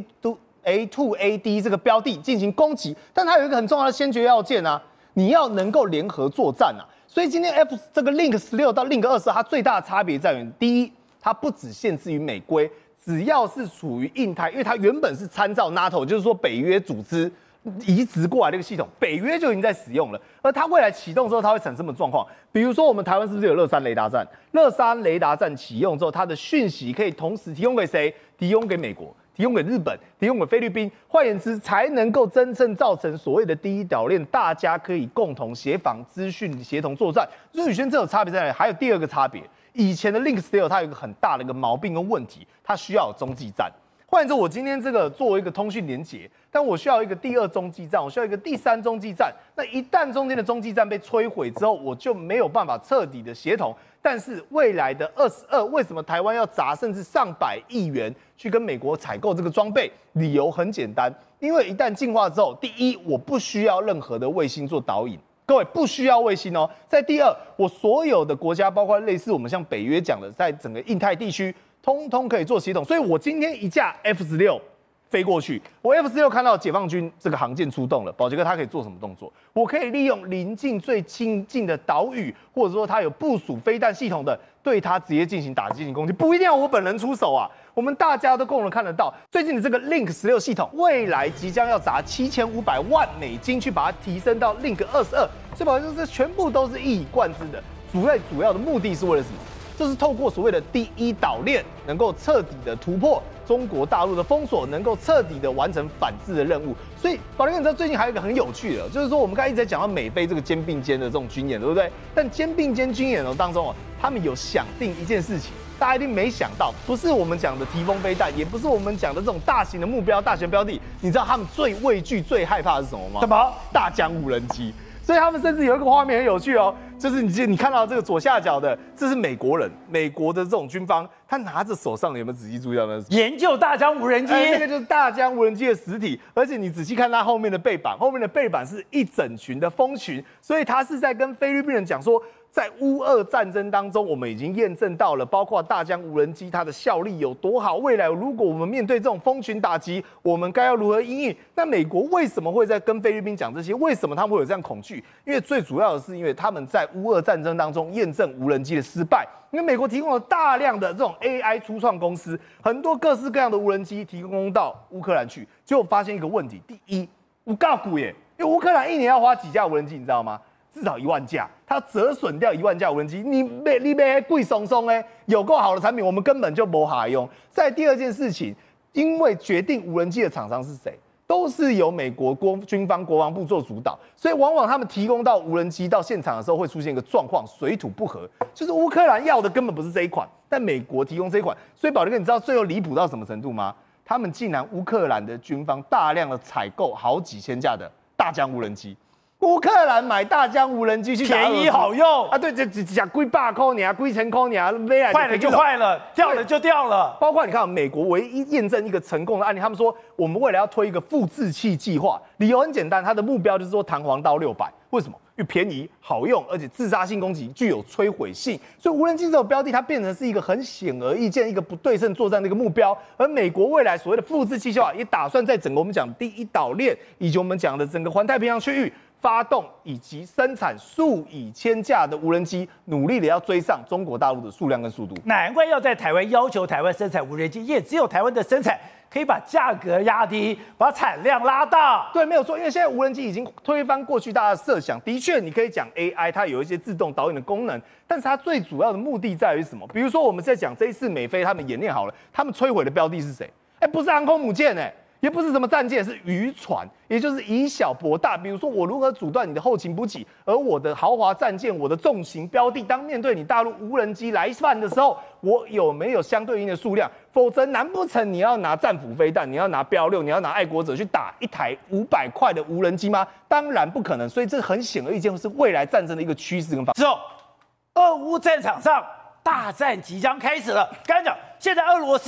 A2AD 这个标的进行攻击，但它有一个很重要的先决要件啊，你要能够联合作战啊。所以今天这个 Link 16到 Link 22，它最大的差别在于，第一，它不只限制于美规，只要是属于印太，因为它原本是参照 NATO， 就是说北约组织移植过来这个系统，北约就已经在使用了。而它未来启动之后，它会产生什么状况？比如说我们台湾是不是有乐山雷达站？乐山雷达站启用之后，它的讯息可以同时提供给谁？提供给美国。提供给日本，提供给菲律宾，换言之，才能够真正造成所谓的第一岛链，大家可以共同协防、资讯协同作战。所以宇轩这种差别在哪里？还有第二个差别，以前的 Link 16它有一个很大的一个毛病跟问题，它需要有中继站。换言之，我今天这个作为一个通讯连结，但我需要一个第二中继站，我需要一个第三中继站。那一旦中间的中继站被摧毁之后，我就没有办法彻底的协同。但是未来的22，为什么台湾要砸甚至上百亿元去跟美国采购这个装备？理由很简单，因为一旦进化之后，第一，我不需要任何的卫星做导引。各位不需要卫星哦。在第二，我所有的国家，包括类似我们像北约讲的，在整个印太地区，通通可以做协同。所以我今天一架 F16飞过去，我 F16看到解放军这个航舰出动了，宝杰哥他可以做什么动作？我可以利用邻近最亲近的岛屿，或者说他有部署飞弹系统的，对他直接进行打击、进行攻击，不一定要我本人出手啊。我们大家都共同看得到，最近的这个 Link 16系统，未来即将要砸7500万美金去把它提升到 Link 22，所以宝杰哥这全部都是一以贯之的。主要的目的是为了什么？就是透过所谓的第一岛链，能够彻底的突破中国大陆的封锁，能够彻底的完成反制的任务。所以，宝林哥，你知道最近还有一个很有趣的，就是说我们刚才一直在讲到美菲这个肩并肩的这种军演，对不对？但肩并肩军演当中他们有想定一件事情，大家一定没想到，不是我们讲的提风飞弹，也不是我们讲的这种大型的目标、大型标的。你知道他们最畏惧、最害怕的是什么吗？ 什么？ 大疆无人机。所以他们甚至有一个画面很有趣哦，就是你看到这个左下角的，这是美国人，美国的这种军方，他拿着手上，有没有仔细注意到呢？ 研究大疆无人机， 那个就是大疆无人机的实体，而且你仔细看它后面的背板，后面的背板是一整群的蜂群，所以他是在跟菲律宾人讲说，在乌俄战争当中，我们已经验证到了，包括大疆无人机它的效力有多好。未来如果我们面对这种蜂群打击，我们该要如何因应？那美国为什么会在跟菲律宾讲这些？为什么他们会有这样恐惧？因为最主要的是，因为他们在乌俄战争当中验证无人机的失败。因为美国提供了大量的这种 AI 初创公司，很多各式各样的无人机提供到乌克兰去，结果发现一个问题：第一，无告股耶，因为乌克兰一年要花几架无人机，你知道吗？至少1万架，它折损掉1万架无人机，你买贵松松哎，有够好的产品，我们根本就没法用。再第二件事情，因为决定无人机的厂商是谁，都是由美国军方国防部做主导，所以往往他们提供到无人机到现场的时候，会出现一个状况，水土不合，就是乌克兰要的根本不是这一款，但美国提供这一款，所以宝力哥，你知道最后离谱到什么程度吗？他们竟然乌克兰的军方大量的采购好几千架的大疆无人机。乌克兰买大疆无人机去打， 便宜好用啊！对，这讲几百块你啊，几千块你啊， 坏了就坏了，掉了就掉了。 包括你看，美国唯一验证一个成功的案例，他们说我们未来要推一个复制器计划，理由很简单，它的目标就是说弹簧到600，为什么？因为便宜、好用，而且自杀性攻击具有摧毁性，所以无人机这种标的，它变成是一个很显而易见、一个不对称作战的一个目标。而美国未来所谓的复制器计划，也打算在整个我们讲第一岛链，以及我们讲的整个环太平洋区域，发动以及生产数以千架的无人机，努力的要追上中国大陆的数量跟速度。 难怪要在台湾要求台湾生产无人机，也只有台湾的生产可以把价格压低，把产量拉大。 对，没有错，因为现在无人机已经推翻过去大家的设想。的确，你可以讲 AI， 它有一些自动导引的功能，但是它最主要的目的在于什么？比如说我们在讲这一次美菲他们演练好了，他们摧毁的标的是谁？不是航空母舰也不是什么战舰，是渔船，也就是以小博大。比如说，我如何阻断你的后勤补给，而我的豪华战舰、我的重型标的，当面对你大陆无人机来犯的时候，我有没有相对应的数量？否则，难不成你要拿战斧飞弹，你要拿标6，你要拿爱国者去打一台500块的无人机吗？当然不可能。所以这很显而易见，是未来战争的一个趋势跟方向。 之后，俄乌战场上大战即将开始了。刚才讲，现在俄罗斯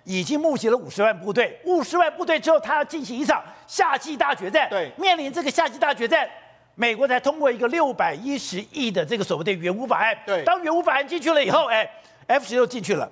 已经募集了50万部队，50万部队之后，他要进行一场夏季大决战。 对， 面临这个夏季大决战，美国才通过一个610亿的这个所谓的援乌法案。 对， 当援乌法案进去了以后，F-16进去了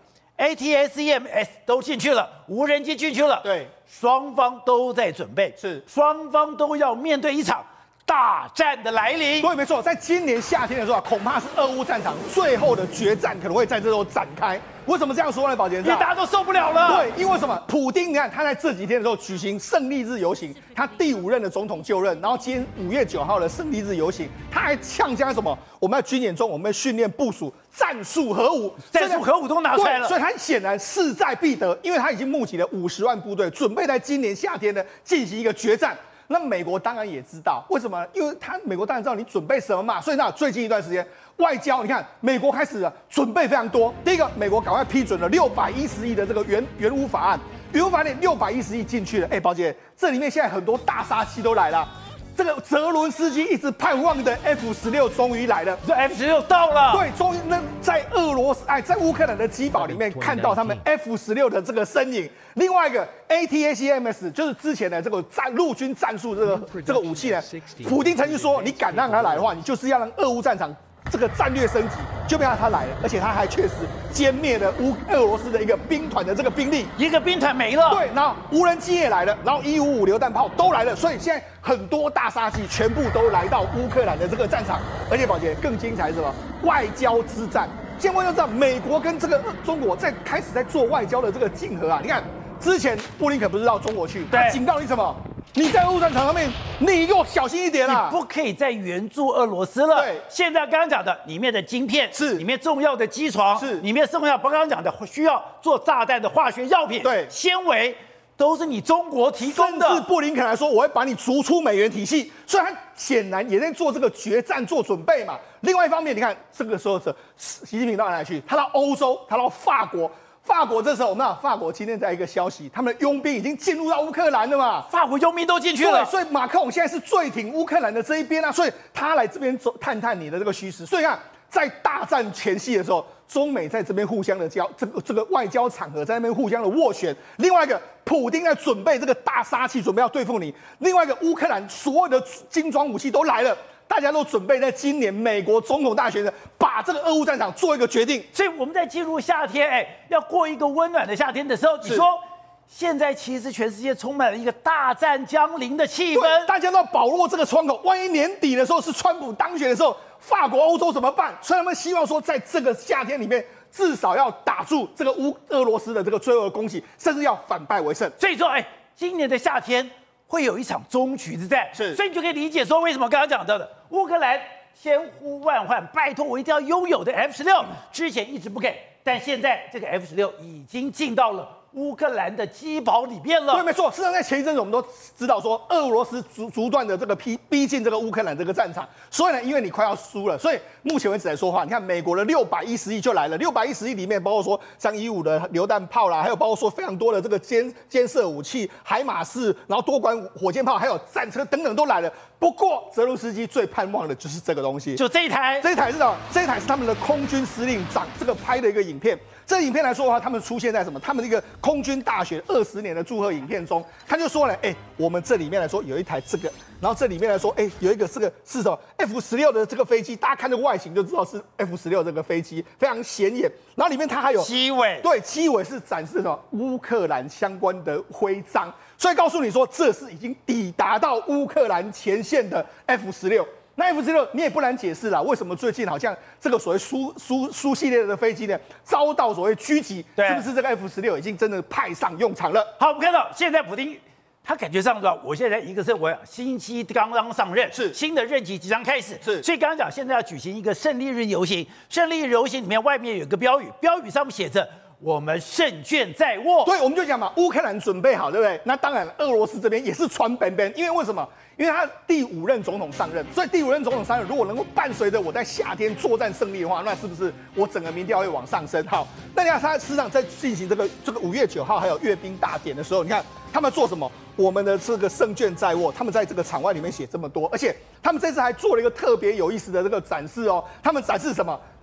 ，ATACMS 都进去了，无人机进去了。 对， 双方都在准备， 是双方都要面对一场大战的来临。 对，没错，在今年夏天的时候恐怕是俄乌战场最后的决战可能会在这时候展开。为什么这样说呢，宝杰？ 因为大家都受不了了。 对，因为什么？普丁，你看他在这几天的时候举行胜利日游行，他第5任的总统就任，然后今天5月9号的胜利日游行，他还呛将什么？我们在军演中，我们训练部署战术核武， 战术核武都拿出来了， 所以他显然势在必得，因为他已经募集了50万部队，准备在今年夏天呢进行一个决战。那美国当然也知道，为什么？因为美国当然知道你准备什么嘛，所以最近一段时间外交，你看美国开始准备非常多。第一个，美国赶快批准了610亿的这个援乌法案，援乌法案610亿进去了。宝姐，这里面现在很多大杀器都来了。这个泽伦斯基一直盼望的 F-16终于来了， 这 F-16到了。 对，终于在在乌克兰的机堡里面看到他们 F-16的这个身影。另外一个 ATACMS 就是之前的这个陆军战术这个武器呢，普丁曾经说，你敢让他来的话，你就是要让俄乌战场这个战略升级，就没想到他来了，而且他还确实歼灭了俄罗斯的一个兵团的这个兵力， 一个兵团没了。 对，然后无人机也来了，然后155榴弹炮都来了，所以现在很多大杀器全部都来到乌克兰的这个战场，而且宝杰更精彩是什么？外交之战。现在外交之战，美国跟这个中国开始在做外交的这个竞合啊。你看之前布林肯不是到中国去，他警告你什么？你在俄乌战场上面，你给我小心一点啦！ 你不可以再援助俄罗斯了。 对， 现在刚刚讲的里面的晶片是里面重要的机床是里面重要，刚刚讲的需要做炸弹的化学药品， 对， 纤维都是你中国提供的。 甚至布林肯来说，我会把你逐出美元体系，所以他显然也在做这个决战做准备嘛。另外一方面，你看这个时候习近平到哪里去？他到欧洲，他到法国。法国这时候，我们法国今天在一个消息，他们的佣兵已经进入到乌克兰了嘛？ 法国佣兵都进去了， 所以马克龙现在是最挺乌克兰的这一边啊，所以他来这边探探你的这个虚实。所以看，在大战前夕的时候，中美在这边互相的这个外交场合在那边互相的斡旋。另外一个，普丁在准备这个大杀器，准备要对付你。另外一个，乌克兰所有的精装武器都来了。大家都准备在今年美国总统大选把这个俄乌战场做一个决定， 所以我们在进入夏天，要过一个温暖的夏天的时候，你说现在其实全世界充满了一个大战将临的气氛， 大家都要把握这个窗口。万一年底的时候是川普当选的时候，法国、欧洲怎么办？所以他们希望说，在这个夏天里面，至少要打住这个俄罗斯的这个最后的攻击，甚至要反败为胜。 所以说，今年的夏天会有一场终局之战， 是， 所以你就可以理解说，为什么刚刚讲到的乌克兰千呼万唤，拜托我一定要拥有的 F-16，之前一直不给，但现在这个 F-16已经进到了乌克兰的机堡里面了。 对，没错。事实上，在前一阵子我们都知道说，俄罗斯逐段的这个逼近这个乌克兰这个战场，所以呢，因为你快要输了，所以目前为止来说话，你看美国的610亿就来了，610亿里面包括说像155的榴弹炮啦，还有包括说非常多的这个监射武器、海马式，然后多管火箭炮，还有战车等等都来了。不过泽伦斯基最盼望的就是这个东西， 就这一台， 这一台是什么？这一台是他们的空军司令长这个拍的一个影片。这影片来说的话，他们出现在什么？他们的一个空军大学20年的祝贺影片中，他就说了，我们这里面来说有一台这个，然后这里面来说，有一个这个是什么 F-16的这个飞机，大家看这个外形就知道是 F-16这个飞机，非常显眼。然后里面它还有机尾， 对，机尾是展示什么乌克兰相关的徽章，所以告诉你说这是已经抵达到乌克兰前线的 F-16。那 F-16你也不难解释啦，为什么最近好像这个所谓苏系列的飞机呢遭到所谓狙击？是不是这个 F-16已经真的派上用场了？ 好，我们看到现在普丁他感觉上说，我现在一个是我星期刚刚上任， 是新的任期即将开始， 是， 所以刚刚讲现在要举行一个胜利日游行，胜利日游行里面外面有一个标语，标语上面写着。我们胜券在握， 对，我们就讲嘛，乌克兰准备好，对不对？那当然，俄罗斯这边也是传本本，因为为什么？因为他第5任总统上任，所以第5任总统上任，如果能够伴随着我在夏天作战胜利的话，那是不是我整个民调会往上升？好，那你看他事实上在进行这个5月9号还有阅兵大典的时候，你看他们做什么？我们的这个胜券在握，他们在这个场外里面写这么多，而且他们这次还做了一个特别有意思的这个展示哦。他们展示什么？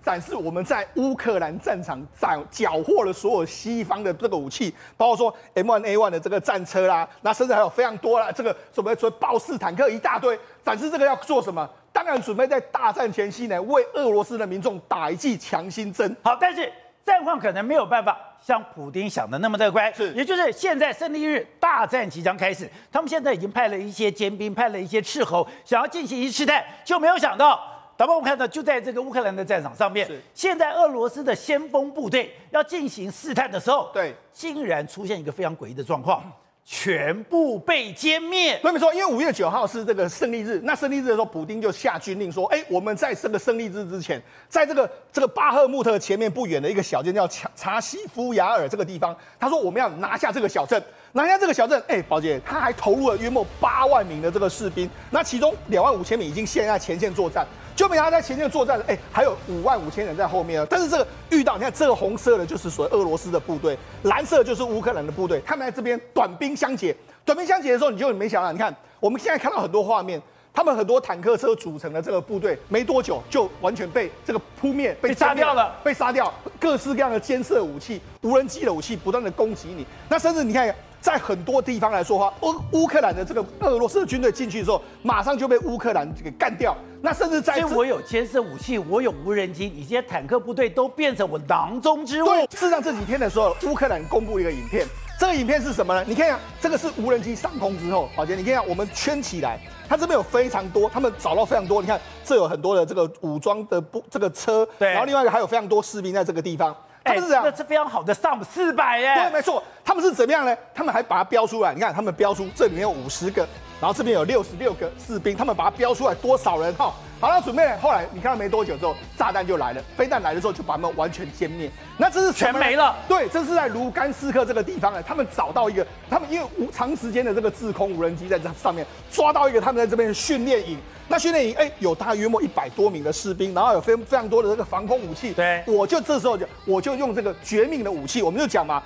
展示我们在乌克兰战场缴获了所有西方的这个武器，包括说 M1A1 的这个战车啦，那甚至还有非常多啦，这个什么豹式坦克一大堆。展示这个要做什么？当然准备在大战前夕呢，为俄罗斯的民众打一剂强心针。 好，但是战况可能没有办法像普丁想的那么乐观， 是， 也就是现在胜利日大战即将开始，他们现在已经派了一些尖兵，派了一些斥候，想要进行一试探，就没有想到。导播，我们看到就在这个乌克兰的战场上面，现在俄罗斯的先锋部队要进行试探的时候， 对， 竟然出现一个非常诡异的状况。全部被歼灭。 对，没错，因为5月9号是这个胜利日，那胜利日的时候，普丁就下军令说，我们在这个胜利日之前，在这个巴赫穆特前面不远的一个小镇叫查西夫雅尔这个地方，他说我们要拿下这个小镇。拿下这个小镇，宝姐，他还投入了约莫8万名的这个士兵，那其中2万5千名已经现在前线作战，就没想到在前线作战，还有5万5千人在后面啊。但是这个遇到，你看这个红色的就是属于俄罗斯的部队，蓝色就是乌克兰的部队，他们在这边短兵相接。短兵相接的时候，你就没想到，你看我们现在看到很多画面。他们很多坦克车组成的这个部队，没多久就完全被这个扑灭，被杀掉了， 被杀掉。各式各样的监视武器、无人机的武器不断的攻击你。那甚至你看，在很多地方来说的话，乌克兰的这个俄罗斯的军队进去之后，马上就被乌克兰给干掉。那甚至在所以我有监视武器，我有无人机，你这些坦克部队都变成我囊中之物。 对，事实上这几天的时候，乌克兰公布一个影片。这个影片是什么呢？你看一下，这个是无人机上空之后，宝杰，你看一下，我们圈起来，它这边有非常多，他们找到非常多。你看，这有很多的这个武装的这个车， 对， 然后另外一个还有非常多士兵在这个地方。他们是这样， 那是非常好的SAM 400耶。 对，没错，他们是怎么样呢？他们还把它标出来，你看，他们标出这里面有50个，然后这边有66个士兵，他们把它标出来多少人哈？好了，准备了。后来你看到没多久之后，炸弹就来了，飞弹来的时候就把他们完全歼灭。那这是全没了。 对，这是在卢甘斯克这个地方呢，他们找到一个，他们因为长时间的这个制空无人机在这上面抓到一个他们在这边的训练营。那训练营有大约100多名的士兵，然后有非常多的这个防空武器。 对， 这时候我就用这个绝命的武器，我们就讲嘛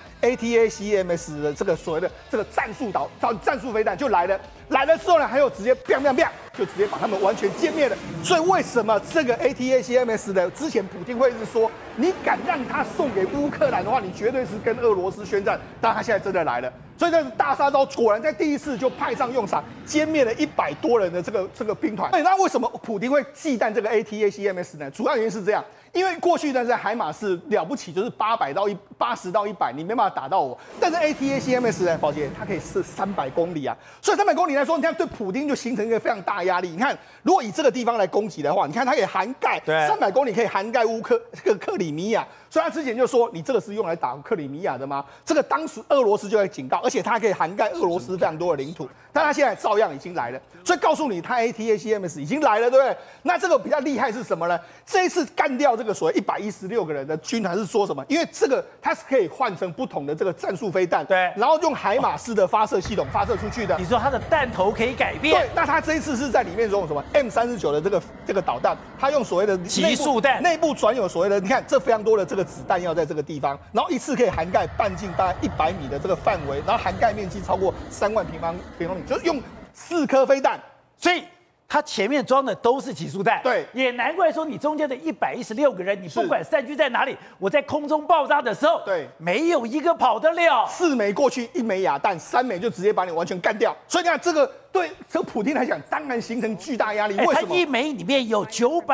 ，ATACMS 的这个所谓的这个战术飞弹就来了。来了之后呢，还有直接 biang biang biang， 就直接把他们完全歼灭了。所以为什么这个 ATACMS 的之前普丁会是说，你敢让他送给乌克兰的话，你绝对是跟俄罗斯宣战。但他现在真的来了，所以这是大杀招，果然在第一次就派上用场，歼灭了100多人的这个兵团。那为什么普丁会忌惮这个 ATACMS 呢？主要原因是这样。因为过去呢，在海马是了不起，就是80到100，你没办法打到我。但是 ATACMS 呢，宝杰，它可以射300公里啊，所以300公里来说，你看对普丁就形成一个非常大压力。你看，如果以这个地方来攻击的话，你看它可以涵盖300公里，可以涵盖克里米亚。所以他之前就说，你这个是用来打克里米亚的吗？这个当时俄罗斯就在警告，而且它可以涵盖俄罗斯非常多的领土，但它现在照样已经来了。所以告诉你，它 ATACMS 已经来了，对不对？那这个比较厉害是什么呢？这一次干掉这个所谓116个人的军团是说什么？因为这个它是可以换成不同的这个战术飞弹， 对， 然后用海马式的发射系统发射出去的。 你说它的弹头可以改变？ 对，那它这一次是在里面用什么 M39的这个导弹，它用所谓的极速弹， 内部转有所谓的，你看这非常多的这个子弹药在这个地方，然后一次可以涵盖半径大概100米的这个范围，然后涵盖面积超过3万平方米，就是用4颗飞弹， 所以它前面装的都是极速弹。 对， 也难怪说你中间的116个人，你不管散居在哪里，我在空中爆炸的时候， 对， 没有一个跑得了。 4枚过去，1枚哑弹，3枚就直接把你完全干掉。所以你看这个。对，这个普丁来讲，当然形成巨大压力。为什么？ 他1枚里面有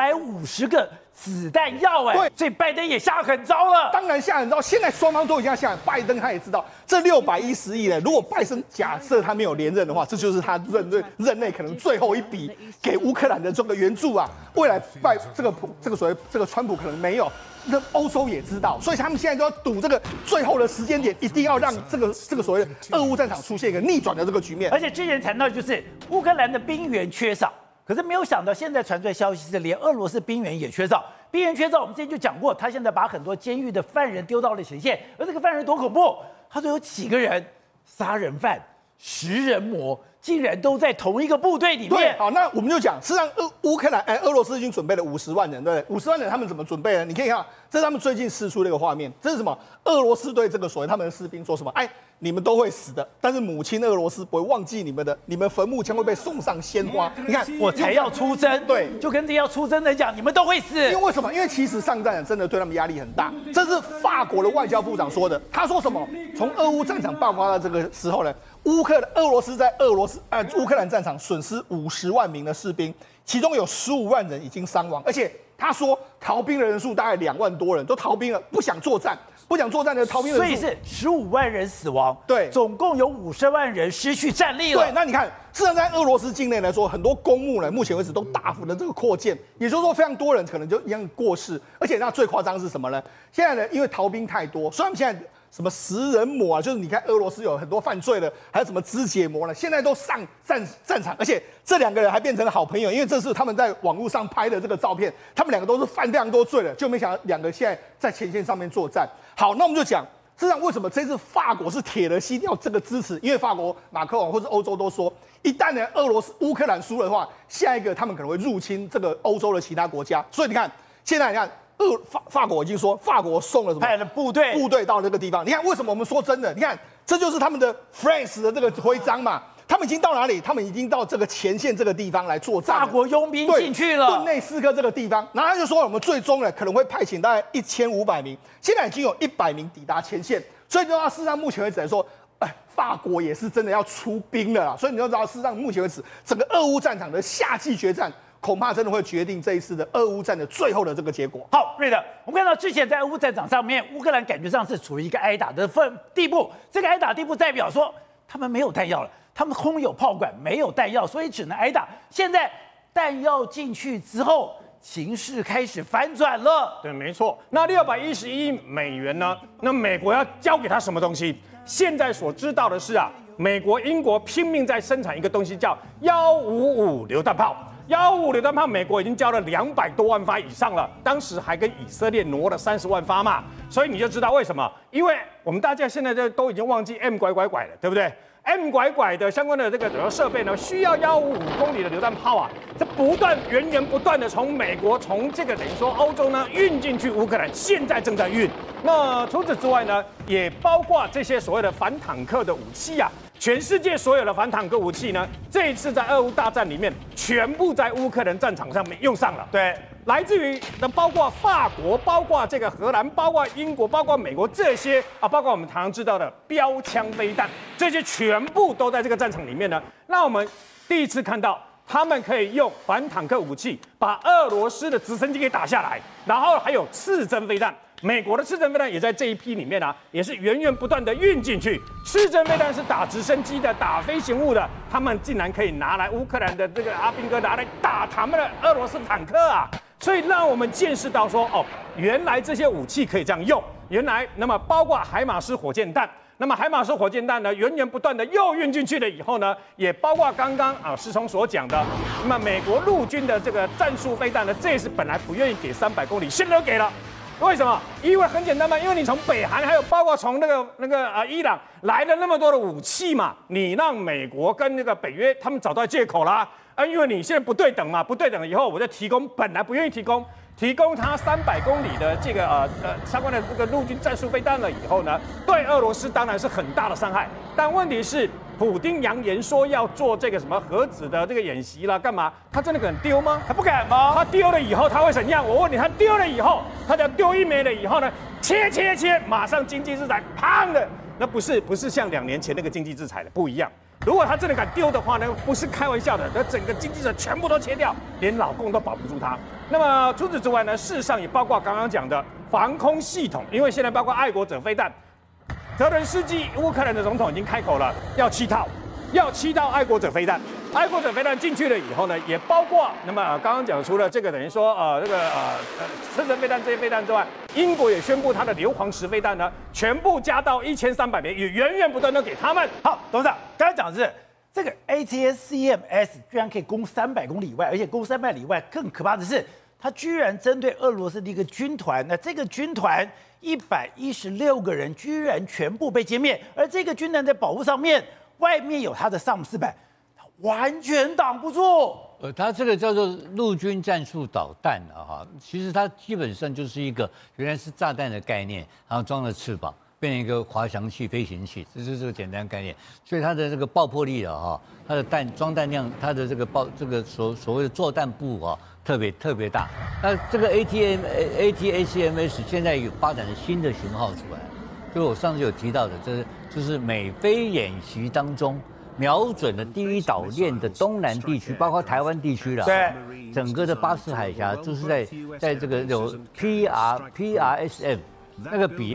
950个子弹药， 对， 所以拜登也下狠招了。 当然下狠招，现在双方都已经下，拜登他也知道这610亿呢。如果拜登假设他没有连任的话，这就是他任内可能最后一笔给乌克兰的这个援助啊。未来这个所谓这个川普可能没有。那欧洲也知道，所以他们现在都要赌这个最后的时间点，一定要让这个所谓的俄乌战场出现一个逆转的这个局面。 而且之前谈到就是乌克兰的兵员缺少，可是没有想到现在传出来消息是连俄罗斯兵员也缺少。兵员缺少，我们之前就讲过，他现在把很多监狱的犯人丢到了前线，而这个犯人多恐怖，他说有几个人杀人犯、食人魔。 竟然都在同一个部队里对， 面。 好，那我们就讲，事实上俄罗斯已经准备了50万人，对不对？50万人他们怎么准备呢？你可以看，这是他们最近释出的一个画面，这是什么？俄罗斯对这个所谓他们的士兵说什么？哎，你们都会死的，但是母亲俄罗斯不会忘记你们的，你们坟墓将会被送上鲜花。你看， 我才要出征， 对， 就跟这要出征的讲，你们都会死。 因为什么？因为其实上战场真的对他们压力很大，这是法国的外交部长说的。他说什么？从俄乌战场爆发到这个时候呢，俄罗斯在乌克兰战场损失50万名的士兵，其中有15万人已经伤亡，而且他说逃兵的人数大概2万多人都逃兵了，不想作战的逃兵人数， 所以是15万人死亡， 对， 总共有50万人失去战力了。 对，那你看，事实上在俄罗斯境内来说，很多公墓呢，目前为止都大幅的这个扩建，也就是说非常多人可能就一样过世，而且那最夸张是什么呢？现在呢，因为逃兵太多，所以他们现在什么食人魔啊，就是你看俄罗斯有很多犯罪的，还有什么肢解魔呢，现在都上战场，而且这2个人还变成了好朋友，因为这是他们在网络上拍的这个照片，他们2个都是犯非常多罪的，就没想到2个现在在前线上面作战。好，那我们就讲，事实上为什么这次法国是铁了心要这个支持？因为法国马克龙或者欧洲都说，一旦呢乌克兰输了的话，下一个他们可能会入侵这个欧洲的其他国家，所以你看现在你看。法国已经说，法国送了什么？ 派了部队到这个地方。你看，为什么我们说真的？你看，这就是他们的 France 的这个徽章嘛。他们已经到哪里？他们已经到这个前线这个地方来作战。 法国佣兵进去了， 顿内斯克这个地方。然后他就说，我们最终呢可能会派遣大概1500名，现在已经有100名抵达前线。所以就到事实上目前为止来说，法国也是真的要出兵了啦。所以你就知道，事实上目前为止，整个俄乌战场的夏季决战。恐怕真的会决定这一次的俄乌战的最后的这个结果。 好，瑞德，我们看到之前在俄乌战场上面，乌克兰感觉上是处于一个挨打的地步。这个挨打地步代表说他们没有弹药了，他们空有炮管，没有弹药，所以只能挨打。现在弹药进去之后，形势开始反转了。 对，没错。那611亿美元呢？那美国要交给他什么东西？现在所知道的是啊，美国、英国拼命在生产一个东西，叫155榴弹炮。155榴弹炮，美国已经交了200多万发以上了，当时还跟以色列挪了30万发嘛，所以你就知道为什么？因为我们大家现在都已经忘记 M 拐了，对不对？M 拐的相关的这个设备呢，需要155公里的榴弹炮啊，这源源不断的从美国从这个等于说欧洲呢运进去乌克兰，现在正在运。那除此之外呢，也包括这些所谓的反坦克的武器啊。全世界所有的反坦克武器呢，这一次在俄乌大战里面，全部在乌克兰战场上面用上了。 对， 来自于包括法国、包括这个荷兰、包括英国、包括美国这些啊，包括我们常常知道的标枪飞弹，这些全部都在这个战场里面呢。那我们第一次看到他们可以用反坦克武器把俄罗斯的直升机给打下来，然后还有刺针飞弹。美国的刺针飞弹也在这一批里面啊，也是源源不断的运进去。刺针飞弹是打直升机的、打飞行物的，他们竟然可以拿来乌克兰的这个阿兵哥拿来打他们的俄罗斯坦克啊！所以让我们见识到说，哦，原来这些武器可以这样用。原来，那么包括海马斯火箭弹。那么海马斯火箭弹呢，源源不断的又运进去了以后呢，也包括刚刚师聪所讲的，那么美国陆军的这个战术飞弹呢，这也是本来不愿意给300公里，现在都给了。为什么？因为很简单嘛，因为你从北韩还有包括从那个伊朗来了那么多的武器嘛，你让美国跟那个北约他们找到借口啦因为你现在不对等嘛，不对等以后我就提供本来不愿意提供他300公里的这个相关的这个陆军战术飞弹了以后呢，对俄罗斯当然是很大的伤害。但问题是，普丁扬言说要做这个什么核子的这个演习啦，干嘛？他真的敢丢吗？ 他不敢吗？ 他丢了以后他会怎样？我问你，他丢了以后，他只要丢一枚了以后呢，切，马上经济制裁，砰的，那不是像2年前那个经济制裁的不一样。如果他真的敢丢的话呢，不是开玩笑的，那整个经济者全部都切掉，连老共都保不住他。那么除此之外呢，事实上也包括刚刚讲的防空系统，因为现在包括爱国者飞弹，泽伦斯基乌克兰的总统已经开口了，要7套爱国者飞弹。爱国者飞弹进去了以后呢，也包括那么刚刚讲除了这个等于说刺针飞弹这些飞弹之外，英国也宣布它的硫磺石飞弹呢，全部加到1300枚，也源源不断的给他们。 好，董事长刚才讲的是这个 ATACMS 居然可以攻300公里以外，而且攻300里外，更可怕的是，它居然针对俄罗斯的一个军团，那这个军团116个人居然全部被歼灭，而这个军团在保护上面，外面有他的萨姆400。 完全挡不住。 它这个叫做陆军战术导弹哈，其实它基本上就是一个原来是炸弹的概念，然后装了翅膀，变成一个滑翔器、飞行器，这是这个简单概念。所以它的这个爆破力它的装弹量，它的这个所谓的作弹部特别大。那这个 ATACMS 现在有发展了新的型号出来，就是我上次有提到的，就是美菲演习当中。瞄准了第一岛链的东南地区，包括台湾地区了。 对， 整个的巴士海峡就是在这个有 PRSM， 那个比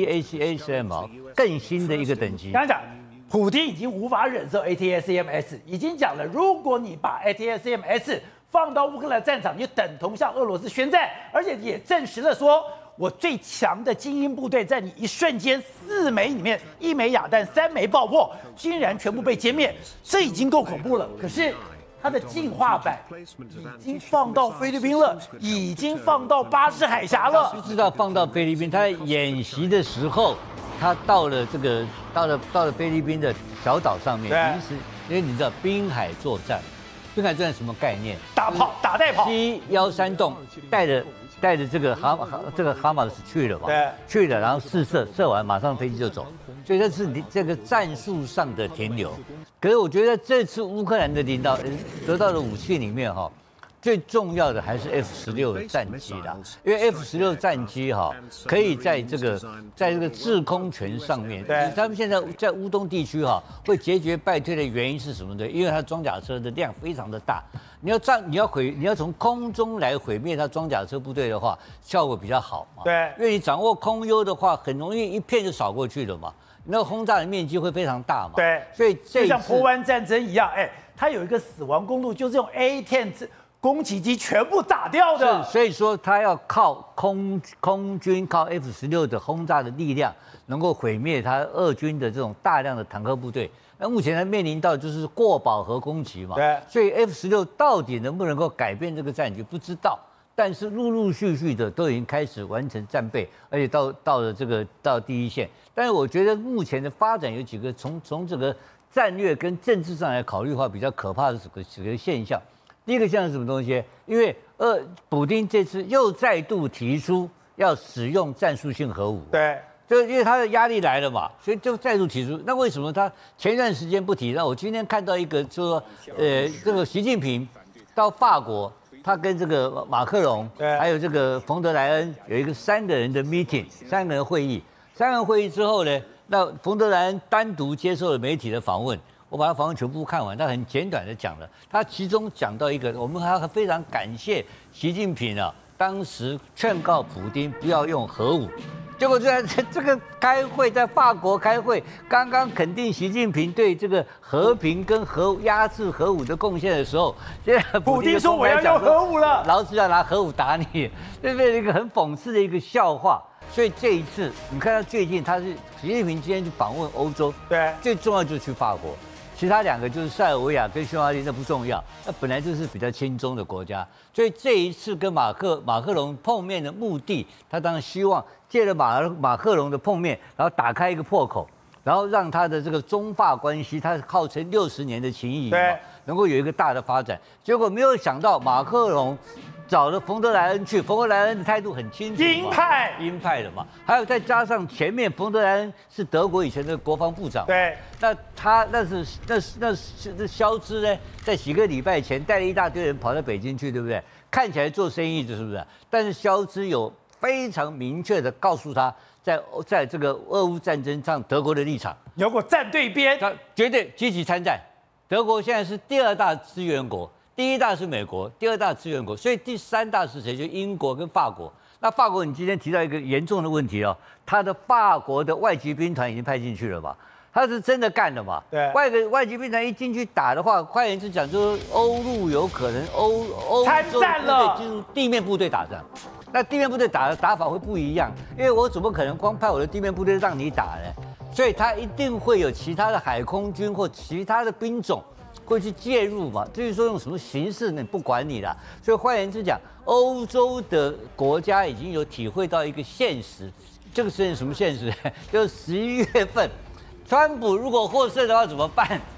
ATACMS 更新的一个等级。 刚才讲，普丁已经无法忍受 ATACMS， 已经讲了，如果你把 ATACMS 放到乌克兰战场，就等同向俄罗斯宣战，而且也证实了说。我最强的精英部队，在你一瞬间4枚里面，1枚哑弹，3枚爆破，竟然全部被歼灭，这已经够恐怖了。可是它的进化版已经放到菲律宾了，已经放到巴士海峡了。 不知道放到菲律宾，他在演习的时候，他到了菲律宾的小岛上面，因为你知道滨海作战，滨海作战什么概念？ 打炮，打带跑。 713洞带着这个哈马斯去了嘛？ 对， 去了，然后试射完，马上飞机就走，所以这是这个战术上的停留。可是我觉得这次乌克兰的得到的武器里面最重要的还是 F-16战机啦，因为 F-16战机可以在这个制空权上面，他们现在在乌东地区会节节败退的原因是什么呢？因为它装甲车的量非常的大，你要从空中来毁灭它装甲车部队的话，效果比较好嘛。 对， 因为你掌握空优的话，很容易一片就扫过去了嘛，那个轰炸的面积会非常大嘛。 对， 所以就像波湾战争一样，它有一个死亡公路，就是用 A-10攻击机全部打掉的， 所以说他要靠空军靠 F-16的轰炸的力量，能够毁灭他俄军的这种大量的坦克部队。那目前他面临到就是过饱和攻击嘛， 对， 所以 F-16到底能不能够改变这个战局不知道，但是陆续的都已经开始完成战备，而且到第一线。但是我觉得目前的发展有几个从这个战略跟政治上来考虑的话，比较可怕的几个现象。第一个像是什么东西？因为普丁这次又再度提出要使用战术性核武， 对， 就因为他的压力来了嘛，所以就再度提出。那为什么他前一段时间不提？那我今天看到一个说，这个习近平到法国，他跟这个马克龙，还有这个冯德莱恩有一个3个人的 meeting， 3个人会议。3个人会议之后呢，那冯德莱恩单独接受了媒体的访问。我把他访问全部看完，他很简短的讲了，他其中讲到一个，我们还非常感谢习近平当时劝告普丁不要用核武，结果在这个开会，在法国开会，刚刚肯定习近平对这个和平跟压制核武的贡献的时候，现在普丁说我要用核武了， 老子要拿核武打你，对不对？一个很讽刺的一个笑话。所以这一次，你看他最近，习近平今天去访问欧洲， 对， 最重要就是去法国。其他2个就是塞尔维亚跟匈牙利，那不重要，那本来就是比较亲中的国家，所以这一次跟马克龙碰面的目的，他当然希望借着马克龙的碰面，然后打开一个破口，然后让他的这个中法关系，他号称60年的情谊， 对， 能够有一个大的发展。结果没有想到马克龙找了冯德莱恩去，冯德莱恩的态度很清楚，鹰派的嘛。还有再加上前面冯德莱恩是德国以前的国防部长， 对， 那肖兹呢，在几个礼拜前带了一大堆人跑到北京去，对不对？看起来做生意的，是不是？但是肖兹有非常明确的告诉他，在这个俄乌战争上，德国的立场， 如果站对边， 他绝对积极参战。德国现在是第2大资源国。第1大是美国，第2大资源国，所以第3大是谁？就英国跟法国。那法国，你今天提到一个严重的问题他的法国的外籍兵团已经派进去了吧？他是真的干了嘛？ 对， 外籍兵团一进去打的话，换言之讲，就是欧陆有可能参战了， 进入地面部队打仗。那地面部队打法会不一样，因为我怎么可能光派我的地面部队让你打呢？所以他一定会有其他的海空军或其他的兵种。会去介入嘛？至于说用什么形式呢？不管你啦。所以换言之讲，欧洲的国家已经有体会到一个现实，这个是什么现实？就是11月份，川普如果获胜的话怎么办？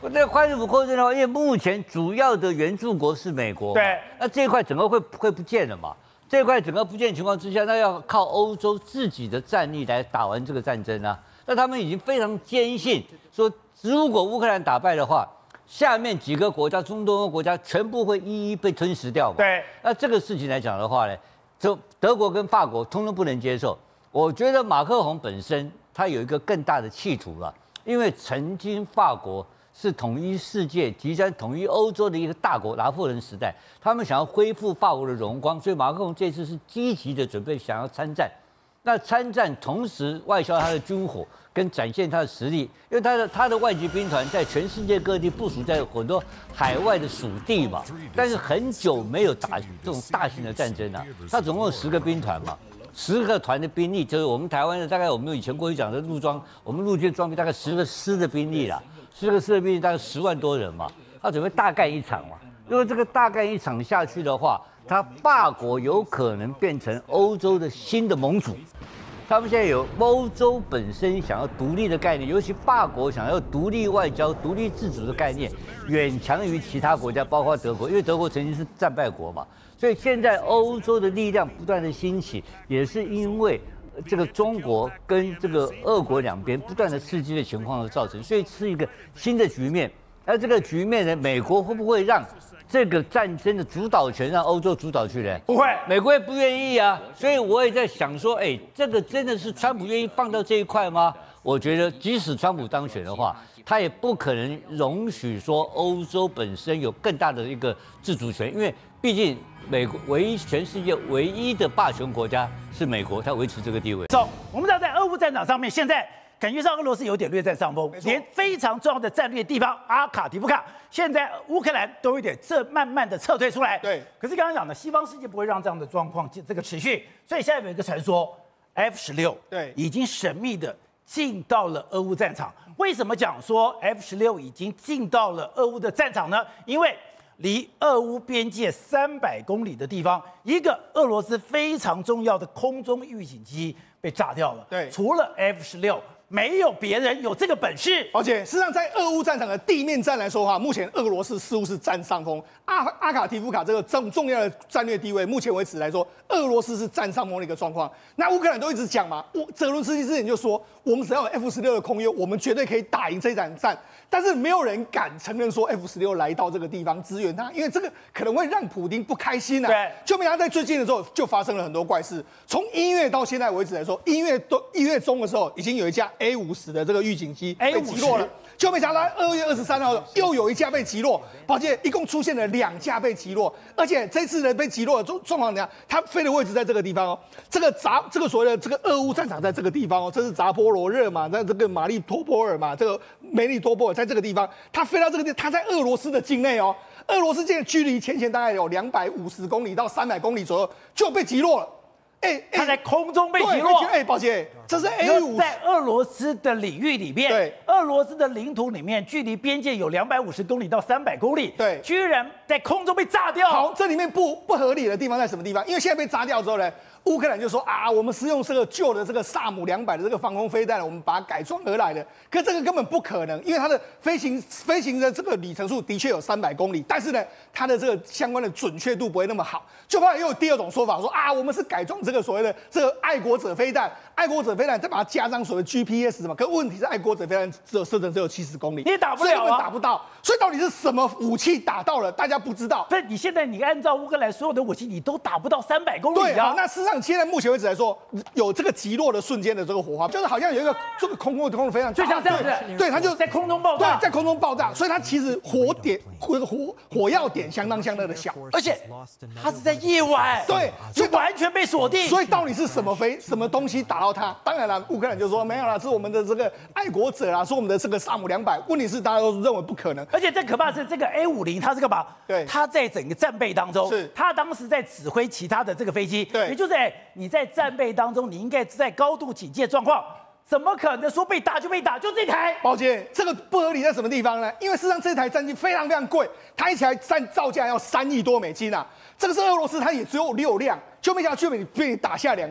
那关税扣征的话，因为目前主要的援助国是美国， 对， 那这一块整个会不见了嘛？这一块整个不见的情况之下，那要靠欧洲自己的战力来打完这个战争啊。那他们已经非常坚信说，如果乌克兰打败的话，下面几个国家，中东欧国家全部会一一被吞噬掉嘛。 对， 那这个事情来讲的话呢，就德国跟法国通通不能接受。我觉得马克宏本身他有一个更大的企图了，因为曾经法国是统一世界、即将统一欧洲的一个大国，拿破仑时代，他们想要恢复法国的荣光，所以马克宏这次是积极的准备想要参战。那参战同时外销他的军火，跟展现他的实力，因为他的外籍兵团在全世界各地部署在很多海外的属地嘛，但是很久没有打这种大型的战争啊。他总共有10个兵团嘛，10个团的兵力，就是我们台湾的大概我们以前过去讲的陆装，我们陆军装备大概10个师的兵力啦，10个师的兵力大概10万多人嘛，他准备大干一场嘛。如果这个大干一场下去的话，他法国有可能变成欧洲的新的盟主。他们现在有欧洲本身想要独立的概念，尤其法国想要独立外交、独立自主的概念，远强于其他国家，包括德国，因为德国曾经是战败国嘛。所以现在欧洲的力量不断的兴起，也是因为这个中国跟这个俄国两边不断的刺激的情况而造成，所以是一个新的局面。而这个局面呢，美国会不会让这个战争的主导权让欧洲主导去呢？ 不会， 美国也不愿意啊。所以我也在想说，这个真的是川普愿意放到这一块吗？我觉得，即使川普当选的话，他也不可能容许说欧洲本身有更大的一个自主权，因为毕竟美国全世界唯一的霸权国家是美国，它维持这个地位。 走，我们知道在俄乌战场上面，现在感觉上俄罗斯有点略占上风，连非常重要的战略地方阿卡迪夫卡，现在乌克兰都有点慢慢的撤退出来。 对， 可是刚刚讲的，西方世界不会让这样的状况这个持续，所以现在有一个传说 ，F-16 对已经神秘的进到了俄乌战场。为什么讲说 F-16已经进到了俄乌的战场呢？因为离俄乌边界300公里的地方，一个俄罗斯非常重要的空中预警机被炸掉了。 对， 除了 F-16。没有别人有这个本事， 而且事实上，在俄乌战场的地面战来说的话，目前俄罗斯似乎是占上风。阿卡提夫卡这个重要的战略地位，目前为止来说，俄罗斯是占上风的一个状况。那乌克兰都一直讲嘛，泽伦斯基之前就说，我们只要有 F-16的空优，我们绝对可以打赢这场战。但是没有人敢承认说 F-16来到这个地方支援他，因为这个可能会让普丁不开心啊。 对， 就没想到在最近的时候就发生了很多怪事。从1月到现在为止来说，1月中的时候，已经有一架 A50的这个预警机被击落了。就没想到2月23号又有一架被击落，抱歉，一共出现了2架被击落，而且这次的被击落的状况怎样？它飞的位置在这个地方哦，这个所谓的这个俄乌战场在这个地方哦，这是扎波罗热嘛，在这个马利托波尔嘛，这个梅利托波尔在这个地方，它飞到这个地方，它在俄罗斯的境内哦，俄罗斯境内距离前线大概有250公里到300公里左右就被击落了。 它在空中被击落。 抱歉，这是 A50， 在俄罗斯的领域里面， 对， 俄罗斯的领土里面，距离边界有250公里到300公里， 对， 居然在空中被炸掉。 好，这里面不合理的地方在什么地方？因为现在被炸掉之后呢，乌克兰就说啊，我们是用这个旧的这个萨姆200的这个防空飞弹，我们把它改装而来的。可这个根本不可能，因为它的飞行的这个里程数的确有300公里，但是呢，它的这个相关的准确度不会那么好。就后来又有第二种说法说啊，我们是改装这个所谓的这个爱国者飞弹，爱国者飞弹再把它加上所谓 GPS 嘛。可问题是爱国者飞弹射程只有70公里， 你也打不了啊， 根本打不到。所以到底是什么武器打到了，大家不知道。 不是你现在你按照乌克兰所有的武器，你都打不到300公里啊。 对啊，那事实上现在目前为止来说，有这个击落的瞬间的这个火花，就是好像有一个这个空的飞弹， 就像这样子， 对，它就在空中爆炸， 对，在空中爆炸，所以它其实火药点相当的小， 而且它是在夜晚， 对， 就完全被锁定。 所以到底是什么东西打到它？当然了，乌克兰就说没有啦，是我们的这个爱国者啦，是我们的这个萨姆200。问题是大家都认为不可能， 而且最可怕的是这个 A50，它是干嘛？ 对， 它在整个战备当中， 是它当时在指挥其他的这个飞机， 对， 也就是你在战备当中，你应该在高度警戒状况。怎么可能说被打就被打？就这台， 抱歉，这个不合理在什么地方呢？因为事实上这台战机非常贵，它一台造价要3亿多美金啊。这个是俄罗斯，它也只有6辆，就没想到却被你打下2架。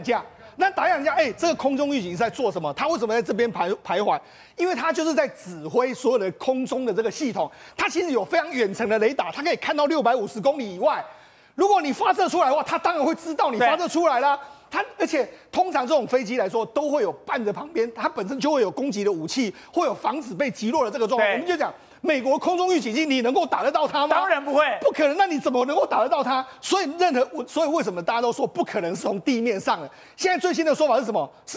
那打样一下，这个空中预警是在做什么？他为什么在这边徘徊？因为他就是在指挥所有的空中的这个系统，它其实有非常远程的雷达，它可以看到650公里以外。如果你发射出来的话，它当然会知道你发射出来啦。而且通常这种飞机来说，都会有伴着旁边，它本身就会有攻击的武器，会有防止被击落的这个状况。我们就讲，美国空中预警机，你能够打得到它吗？ 当然不会， 不可能。那你怎么能够打得到它？所以为什么大家都说不可能是从地面上的？现在最新的说法是什么？是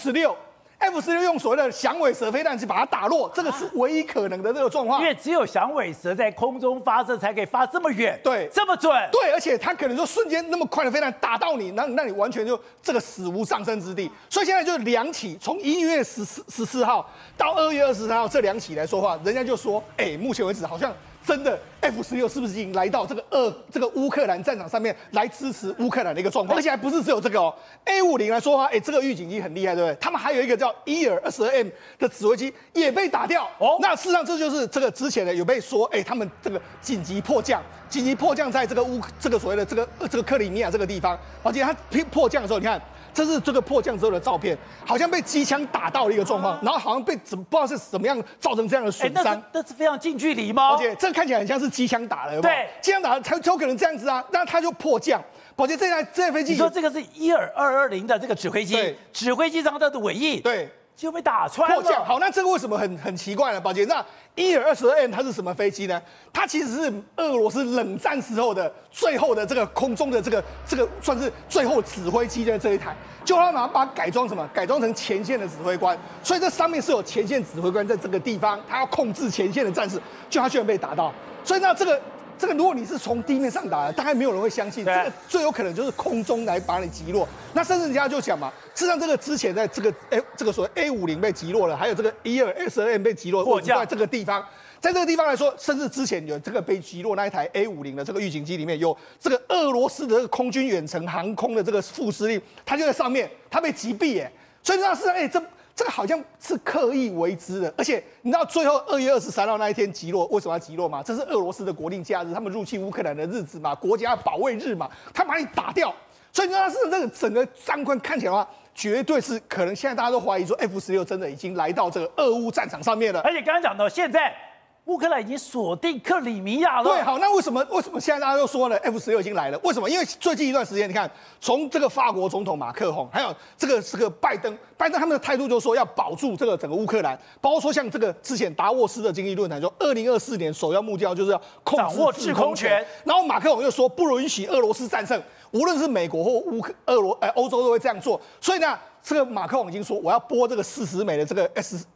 F-16用所谓的响尾蛇飞弹去把它打落，这个是唯一可能的这个状况。 因为只有响尾蛇在空中发射才可以发这么远， 对， 这么准， 对，而且它可能就瞬间那么快的飞弹打到你，那你完全就这个死无葬身之地。所以现在就2起，从1月14号到2月23号这2起来说话，人家就说，目前为止好像真的 F-16是不是已经来到这个乌克兰战场上面来支持乌克兰的一个状况？而且还不是只有这个A50来说话，这个预警机很厉害，对不对？他们还有一个叫伊尔22M 的指挥机也被打掉。那事实上这就是这个之前的有被说，他们这个紧急迫降在这个所谓的这个克里米亚这个地方，而且它迫降的时候，你看。这是这个迫降之后的照片，好像被机枪打到的一个状况，然后好像被不知道是怎么样造成这样的损伤。 那是非常近距离吗？ 而且这个看起来很像是机枪打的，有没有？ 对， 机枪打的才有可能这样子啊，那它就迫降。宝杰这台飞机， 你说这个是伊尔220的这个指挥机，指挥机上它的尾翼， 对。 就被打穿了。 迫降好，那这个为什么很奇怪呢？宝杰，那伊尔22M它是什么飞机呢？它其实是俄罗斯冷战时候的最后的这个空中的这个算是最后指挥机的这一台，就他把它改装什么？改装成前线的指挥官，所以这上面是有前线指挥官在这个地方，他要控制前线的战士，就他居然被打到，所以那这个如果你是从地面上打的，大概没有人会相信。这个最有可能就是空中来把你击落。那甚至人家就讲嘛，事实上这个之前在这个所谓 A50被击落了，还有这个伊尔22M被击落，或者在这个地方，在这个地方来说，甚至之前有这个被击落那一台 A50的这个预警机里面有这个俄罗斯的这个空军远程航空的这个副司令，他就在上面，他被击毙耶。所以那事实上，这个好像是刻意为之的，而且你知道最后2月23号那一天击落，为什么要击落吗？这是俄罗斯的国定假日，他们入侵乌克兰的日子嘛，国家保卫日嘛，他把你打掉，所以你知道是这个整个战况看起来的话，绝对是可能现在大家都怀疑说 F-16真的已经来到这个俄乌战场上面了， 而且刚刚讲到现在。乌克兰已经锁定克里米亚了。 对，好，那为什么现在大家都说呢 ？F-16已经来了，为什么？因为最近一段时间，你看，从这个法国总统马克宏，还有这个拜登他们的态度就是说要保住这个整个乌克兰，包括说像这个之前达沃斯的经济论坛说，2024年首要目标就是要掌握制空权， 然后马克宏又说不允许俄罗斯战胜，无论是美国或欧洲都会这样做，所以呢。这个马克宏已经说，我要拨这个40枚的这个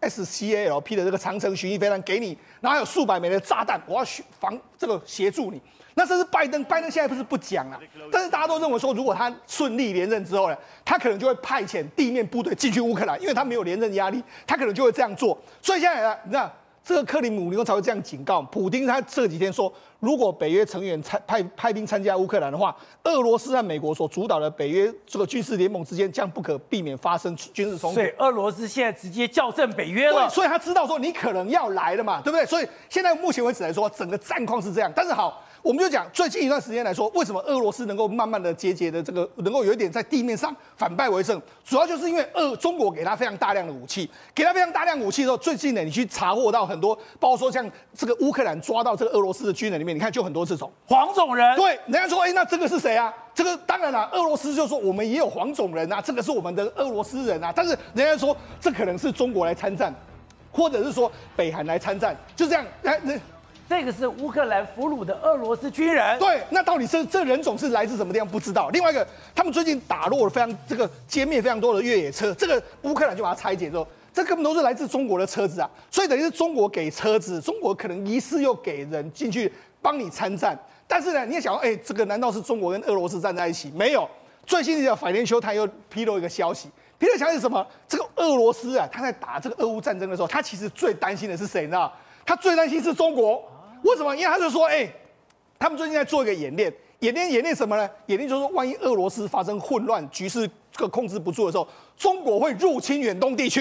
SCALP 的这个长程巡弋飞弹给你，然后还有数百枚的炸弹，我要协助你。那这是拜登现在不是不讲了，但是大家都认为说，如果他顺利连任之后呢，他可能就会派遣地面部队进去乌克兰，因为他没有连任压力，他可能就会这样做。所以现在你看。这个克里姆林宫才会这样警告普丁，他这几天说，如果北约成员派兵参加乌克兰的话，俄罗斯和美国所主导的北约这个军事联盟之间将不可避免发生军事冲突。 所以俄罗斯现在直接校正北约了。 对，所以他知道说你可能要来了嘛，对不对？所以现在目前为止来说，整个战况是这样。但是好，我们就讲最近一段时间来说，为什么俄罗斯能够慢慢的节的这个能够有一点在地面上反败为胜，主要就是因为中国给他非常大量的武器，给他非常大量武器之后，最近呢你去查获到很多，包括说像这个乌克兰抓到这个俄罗斯的军人里面，你看就很多这种黄种人。 对，人家说，那这个是谁啊？这个当然了，俄罗斯就说我们也有黄种人啊，这个是我们的俄罗斯人啊，但是人家说这可能是中国来参战，或者是说北韩来参战，就这样这个是乌克兰俘虏的俄罗斯军人。 对，那到底这人种是来自什么地方不知道。另外一个，他们最近打落了歼灭非常多的越野车，这个乌克兰就把它拆解之后，这根本都是来自中国的车子啊。所以等于是中国给车子，中国可能疑似又给人进去帮你参战。但是呢，你也想，这个难道是中国跟俄罗斯站在一起？没有。最新的Financial Times又披露一个消息，披露消息是什么？这个俄罗斯啊，他在打这个俄乌战争的时候，他其实最担心的是谁？你知道？他最担心是中国。为什么？因为他就说，他们最近在做一个演练什么呢？演练就是说，万一俄罗斯发生混乱，局势控制不住的时候，中国会入侵远东地区。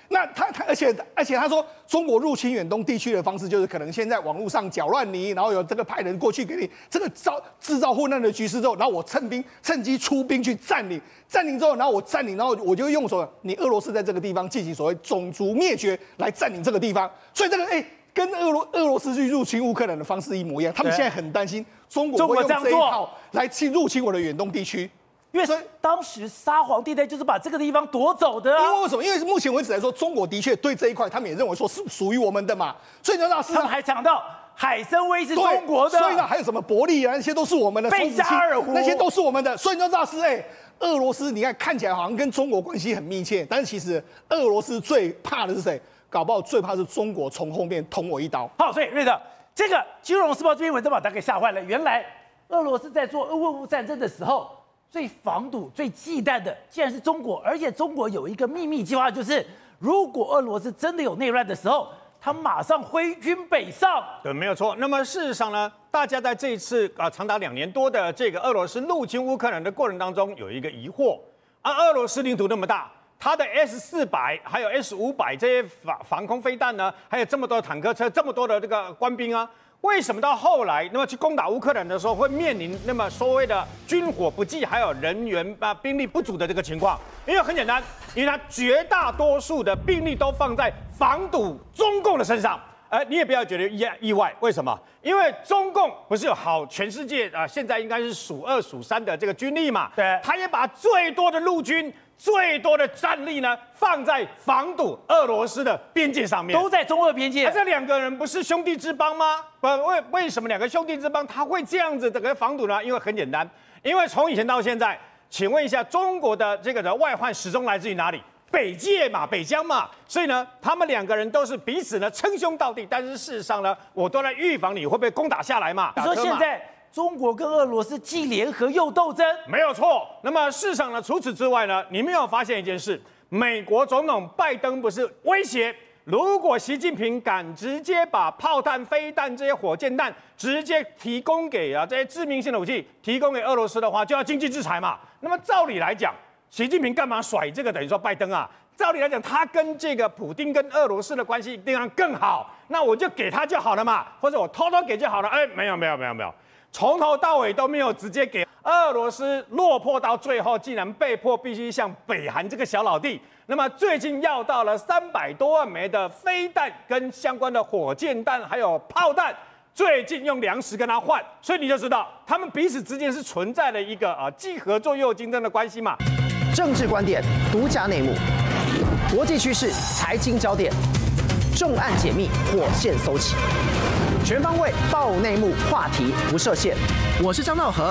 那而且他说，中国入侵远东地区的方式就是可能先在网络上搅乱你，然后有这个派人过去给你这个制造混乱的局势之后，然后我趁机出兵去占领之后，然后我就用你俄罗斯在这个地方进行所谓种族灭绝来占领这个地方，所以这个跟俄罗斯去入侵乌克兰的方式一模一样，他们现在很担心中国会用这一套来去入侵我的远东地区。 因为当时沙皇地带就是把这个地方夺走的啊。 因为为什么？因为目前为止来说，中国的确对这一块，他们也认为说是属于我们的嘛。所以呢， 他们还讲到海参崴是中国的， 所以呢，还有什么伯利啊，那些都是我们的。 贝加尔湖那些都是我们的。所以呢，大师，俄罗斯你看起来好像跟中国关系很密切，但是其实俄罗斯最怕的是谁？搞不好最怕是中国从后面捅我一刀。 好，所以瑞德，这个《金融时报》这篇文章把大家给吓坏了。原来俄罗斯在做俄乌战争的时候，最防堵、最忌惮的，竟然是中国。而且中国有一个秘密计划，就是如果俄罗斯真的有内乱的时候，他马上挥军北上。 对，没有错。那么事实上呢，大家在这一次长达2年多的这个俄罗斯入侵乌克兰的过程当中，有一个疑惑俄罗斯领土那么大，它的 S-400还有 S-500这些防空飞弹呢，还有这么多的坦克车，这么多的这个官兵啊。为什么到后来，那么去攻打乌克兰的时候，会面临那么所谓的军火不济，还有人员兵力不足的这个情况？因为很简单，因为它绝大多数的兵力都放在防堵中共的身上。你也不要觉得意外，为什么？因为中共不是有全世界现在应该是数2数3的这个军力嘛？ 对， 他也把最多的陆军、最多的战力呢放在防堵俄罗斯的边界上面， 都在中俄边界。 这2个人不是兄弟之邦吗？为什么2个兄弟之邦他会这样子这个防堵呢？因为很简单，因为从以前到现在，请问一下，中国的这个外患始终来自于哪里？北界嘛，北疆嘛，所以呢，他们2个人都是彼此呢称兄道弟，但是事实上呢，我都在预防你会被攻打下来嘛。 你说现在中国跟俄罗斯既联合又斗争， 没有错。那么事实上呢，除此之外呢，你们有发现一件事？美国总统拜登不是威胁，如果习近平敢直接把炮弹、飞弹这些火箭弹直接提供给这些致命性的武器提供给俄罗斯的话，就要经济制裁嘛。那么照理来讲，习近平干嘛甩这个？等于说拜登啊，照理来讲，他跟这个普丁跟俄罗斯的关系一定要更好，那我就给他就好了嘛，或者我偷偷给就好了。没有，从头到尾都没有直接给。俄罗斯落魄到最后，竟然被迫必须向北韩这个小老弟，那么最近要到了300多万枚的飞弹跟相关的火箭弹还有炮弹。最近用粮食跟他换，所以你就知道他们彼此之间是存在了一个既合作又有竞争的关系嘛。 政治观点、独家内幕、国际趋势、财经焦点，重案解密，火线搜起，全方位爆内幕，话题不设限。我是张道和。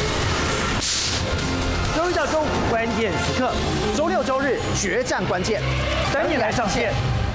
周1到周5关键时刻，周6周日决战关键，等你来上线。